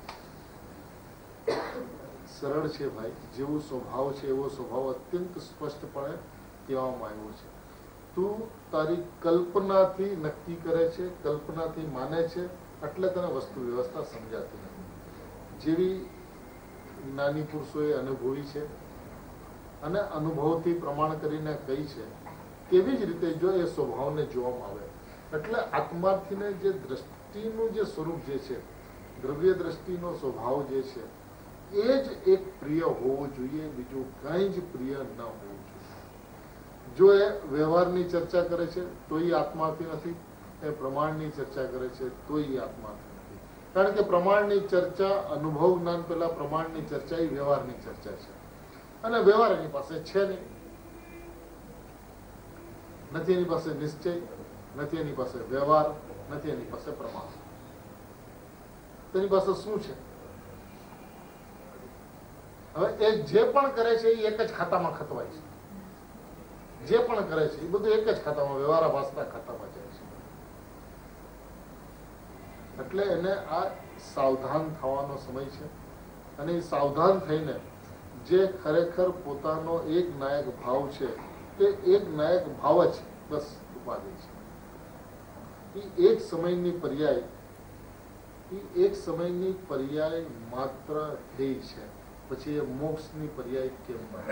સરળ છે ભાઈ, જેવું સ્વભાવ છે એવો સ્વભાવ અત્યંત સ્પષ્ટપણે કહેવામાં આવ્યો છે. તું તારી કલ્પનાથી નક્કી કરે છે, કલ્પનાથી માને છે, એટલે તને વસ્તુ વ્યવસ્થા સમજાતી નથી. જેવી જ્ઞાની પુરુષોએ અનુભવી છે અને અનુભવથી પ્રમાણ કરીને કહી છે, તેવી જ રીતે જો એ સ્વભાવને જોવામાં આવે એટલે આત્માર્થીને જે દ્રષ્ટિનું જે સ્વરૂપ જે છે, દ્રવ્ય દ્રષ્ટિનો સ્વભાવ જે છે એ જ એક પ્રિય હોવો જોઈએ, બીજું કઈ જ પ્રિય ન હોવું જોઈએ. જો એ વ્યવહારની ચર્ચા કરે છે તો એ આત્માર્થી નથી, એ પ્રમાણની ચર્ચા કરે છે તો એ આત્માર્થી નથી. કારણ કે પ્રમાણની ચર્ચા અનુભવ જ્ઞાન પેલા પ્રમાણની ચર્ચા એ વ્યવહારની ચર્ચા છે, અને વ્યવહાર એની પાસે છે નહીં. નથી એની પાસે નિશ્ચય, નથી એની પાસે વ્યવહાર, નથી એની પાસે પ્રમાણ. તેની પાસે શું છે? હવે એ જે પણ કરે છે એ એક જ ખાતામાં ખતવાય છે. જે પણ કરે છે એ બધું એક જ ખાતામાં, વ્યવહાર ભાષના ખાતામાં જાય છે. એટલે એને આ સાવધાન થવાનો સમય છે, અને એ સાવધાન થઈને જે ખરેખર પોતાનો એક નાયક ભાવ છે તે એક નાયક ભાવ જ બસ ઉપાધિ છે. એ એક સમયની પર્યાય, એ એક સમયની પર્યાય માત્ર ધ્યેય છે. પછી એ મોક્ષની પર્યાય કેમ બને?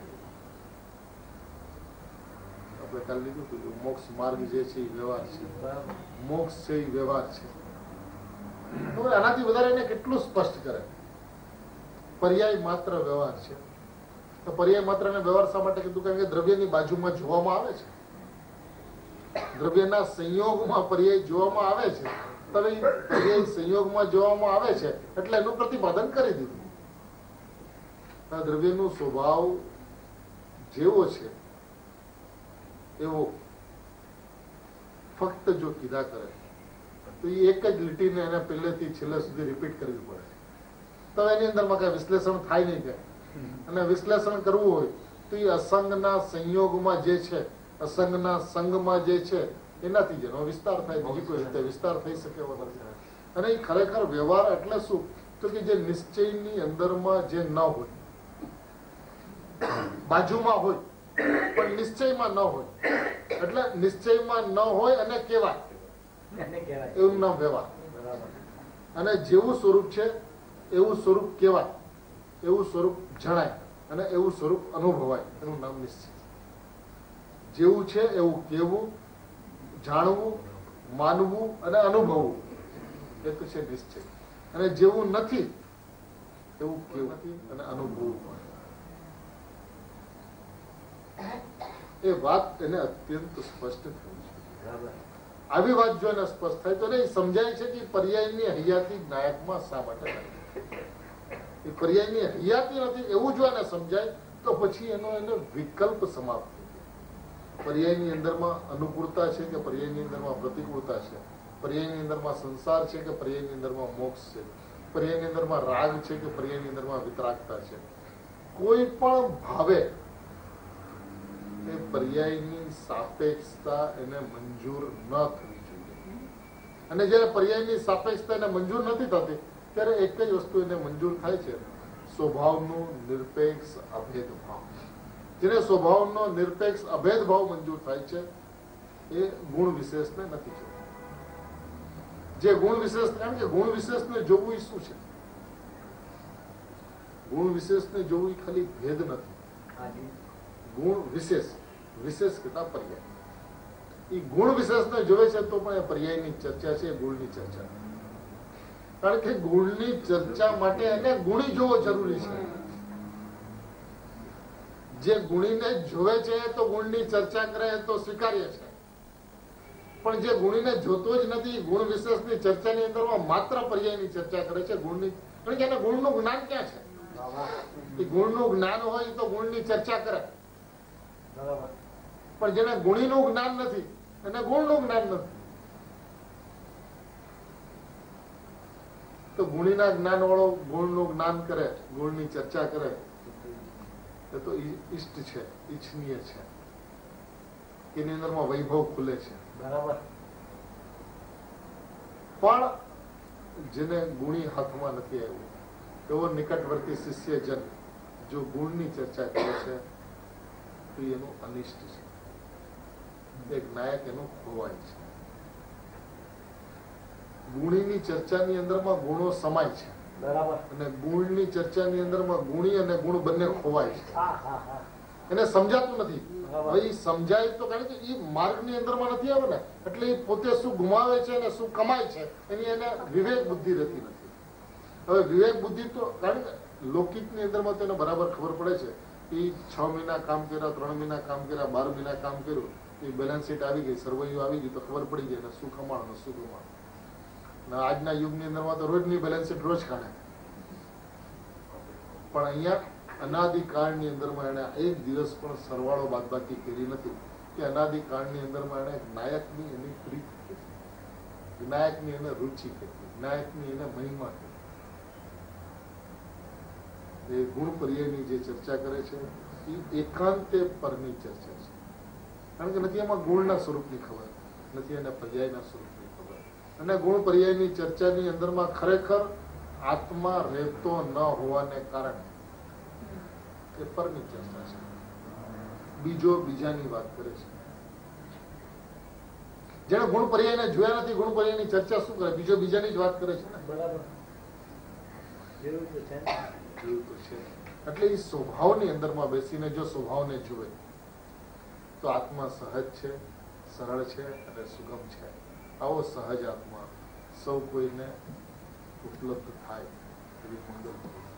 આપણે કાલે લીધું હતું મોક્ષ માર્ગ જે છે એ વ્યવહાર છે, મોક્ષ છે એ વ્યવહાર છે. આનાથી વધારે એને કેટલું સ્પષ્ટ કરે? પર્યાય માત્ર વ્યવહાર છે. તો પર્યાય માત્ર ને વ્યવહાર શા માટે કીધું? કારણ કે દ્રવ્યની બાજુમાં જોવામાં આવે છે, દ્રવ્યના સંયોગમાં પર્યાય જોવામાં આવે છે. તો પર્યાય સંયોગમાં જોવામાં આવે છે એટલે એનું પ્રતિપાદન કરી દીધું. દ્રવ્યનો સ્વભાવ જેવો છે એવો ફક્ત જો કીધા કરે તો એ એક જ લીટીને એને પહેલેથી છેલ્લે સુધી રિપીટ કરવી પડે. તો એની અંદરમાં કઈ વિશ્લેષણ થાય નહીં કે, અને વિશ્લેષણ કરવું હોય તો એ અસંગના સંયોગમાં જે છે, અસંગના સંગમાં જે છે એનાથી જેનો વિસ્તાર થાય, બીજી કોઈ રીતે વિસ્તાર થઈ શકે એવો નથી. અને એ ખરેખર વ્યવહાર એટલે શું? તો કે જે નિશ્ચયની અંદરમાં જે ન હોય, બાજુમાં હોય પણ નિશ્ચયમાં ન હોય, એટલે નિશ્ચયમાં ન હોય અને કેવાય એવું નામ વ્યવહાર. અને જેવું સ્વરૂપ છે એવું સ્વરૂપ કેવાય, એવું સ્વરૂપ જણાય અને એવું સ્વરૂપ અનુભવાય, એનું નામ નિશ્ચય. જેવું છે એવું કેવું, જાણવું, માનવું અને અનુભવવું એ તો છે નિશ્ચય. અને જેવું નથી એવું કેવું નથી અને અનુભવવું પણ. એ વાત એને અત્યંત સ્પષ્ટ થઈ છે. આવી વાત જો એને સ્પષ્ટ થાય તો નહીં સમજાય છે કે પર્યાયની હૈયાતી નાયકમાં શા માટે નથી. એ પર્યાયની હૈયાતી નથી એવું જો એને સમજાય તો પછી એનો વિકલ્પ સમાપ્ત થઈ જાય. પર્યાયની અંદરમાં અનુકૂળતા છે કે પર્યાયની અંદરમાં પ્રતિકૂળતા છે, પર્યાયની અંદરમાં સંસાર છે કે પર્યાયની અંદરમાં મોક્ષ છે, પર્યાયની અંદરમાં રાગ છે કે પર્યાયની અંદરમાં વિતરાગતા છે, કોઈ પણ ભાવે એ પર્યાયની સાપેક્ષતા એને મંજૂર ન થવી જોઈએ. અને જયારે પર્યાયની સાપેક્ષતા એને મંજૂર નથી થતી ત્યારે એક જ વસ્તુ એને મંજૂર થાય છે, સ્વભાવનું નિરપેક્ષ અભેદ ભાવ. જેને સ્વભાવનો નિરપેક્ષ અભેદ ભાવ મંજૂર થાય છે એ ગુણ વિશેષને નથી જોતું. જે ગુણ વિશેષ, કારણ કે ગુણ વિશેષને જોવું એ શું છે? ગુણ વિશેષને જોવું એ ખાલી ભેદ નથી. ગુણ વિશેષ, વિશેષ કરતા પર્યાય. એ ગુણ વિશેષને જોવે છે તો પણ એ પર્યાયની ચર્ચા છે, ગુણની ચર્ચા. કારણ કે ગુણની ચર્ચા માટે એને ગુણી જોવો જરૂરી છે. જે ગુણીને જોવે છે તો ગુણની ચર્ચા કરે તો સ્વીકાર્ય છે, પણ જે ગુણીને જોતો જ નથી, ગુણ વિશેષની ચર્ચાની અંદરમાં માત્ર પર્યાયની ચર્ચા કરે છે ગુણની. કારણ કે એને ગુણનું જ્ઞાન ક્યાં છે? એ ગુણનું જ્ઞાન હોય તો ગુણની ચર્ચા કરે, પણ જેને ગુણીનું જ્ઞાન નથી એને ગુણનું જ્ઞાન નથી. તો ગુણીના જ્ઞાન વાળો ગુણનું જ્ઞાન કરે, ગુણની ચર્ચા કરે એ તો ઈષ્ટ છે, ઈચ્છનીય છે. એની અંદરમાં વૈભવ ખુલે છે. બરાબર. પણ જેને ગુણી હાથમાં નથી આવ્યું એવો નિકટવર્તી શિષ્યજન જો ગુણની ચર્ચા કરે છે તો એનું અનિષ્ટ છે. એક નાયક એનું ખોવાય છે. ગુણીની ચર્ચાની અંદરમાં ગુણો સમાય છે, બરાબર, અને ગુણની ચર્ચાની અંદરમાં ગુણી અને ગુણ બંને ખોવાય છે. એને સમજાતું નથી. ભાઈ સમજાય તો, કારણ કે એ માર્ગની અંદરમાં નથી આવે ને, એટલે એ પોતે શું ગુમાવે છે અને શું કમાય છે એની એને વિવેક બુદ્ધિ રહેતી નથી. હવે વિવેક બુદ્ધિ તો, કારણ કે લૌકિકની અંદરમાં તેને બરાબર ખબર પડે છે એ 6 મહિના કામ કર્યા, 3 મહિના કામ કર્યા, 12 મહિના કામ કર્યું, એ બેલેન્સ શીટ આવી ગઈ, સરવૈયું આવી ગયું તો ખબર પડી જાય શું કમાણ ને શું કમાણ. આજના યુગની અંદરમાં તો રોજની બેલેન્સ શીટ રોજ કાઢે, પણ અહીંયા અનાદિકાળની અંદરમાં એને એક દિવસ પણ સરવાળો બાદબાકી કરી નથી કે અનાદિકાળની અંદરમાં એને નાયકની એની પ્રીત કરી, નાયકની એને રુચિ કરી, નાયકની એને મહિમા કરી. એ ગુણ પર્યાયની જે ચર્ચા કરે છે એ એકાંતે પરની ચર્ચા છે. કારણ કે નથી એમાં ગુણના સ્વરૂપની ખબર, નથી એને પર્યાયના સ્વરૂપની ખબર. અને ગુણ પર્યાયની ચર્ચાની અંદરમાં ખરેખર આત્મા રહેતો ન હોવાને કારણે એ પરની ચર્ચા છે. બીજો બીજાની વાત કરે છે. જેને ગુણ પર્યાયને જોયા નથી, ગુણ પર્યાયની ચર્ચા શું કરે? બીજો બીજાની જ વાત કરે છે ને. બરાબર, એવું તો છે. એટલે એ સ્વભાવની અંદરમાં બેસીને જો સ્વભાવને જુએ તો આત્મા સહજ છે, સરળ છે અને સુગમ છે. આવો સહજ આત્મા સૌ કોઈને ઉપલબ્ધ થાય એવી મંગલ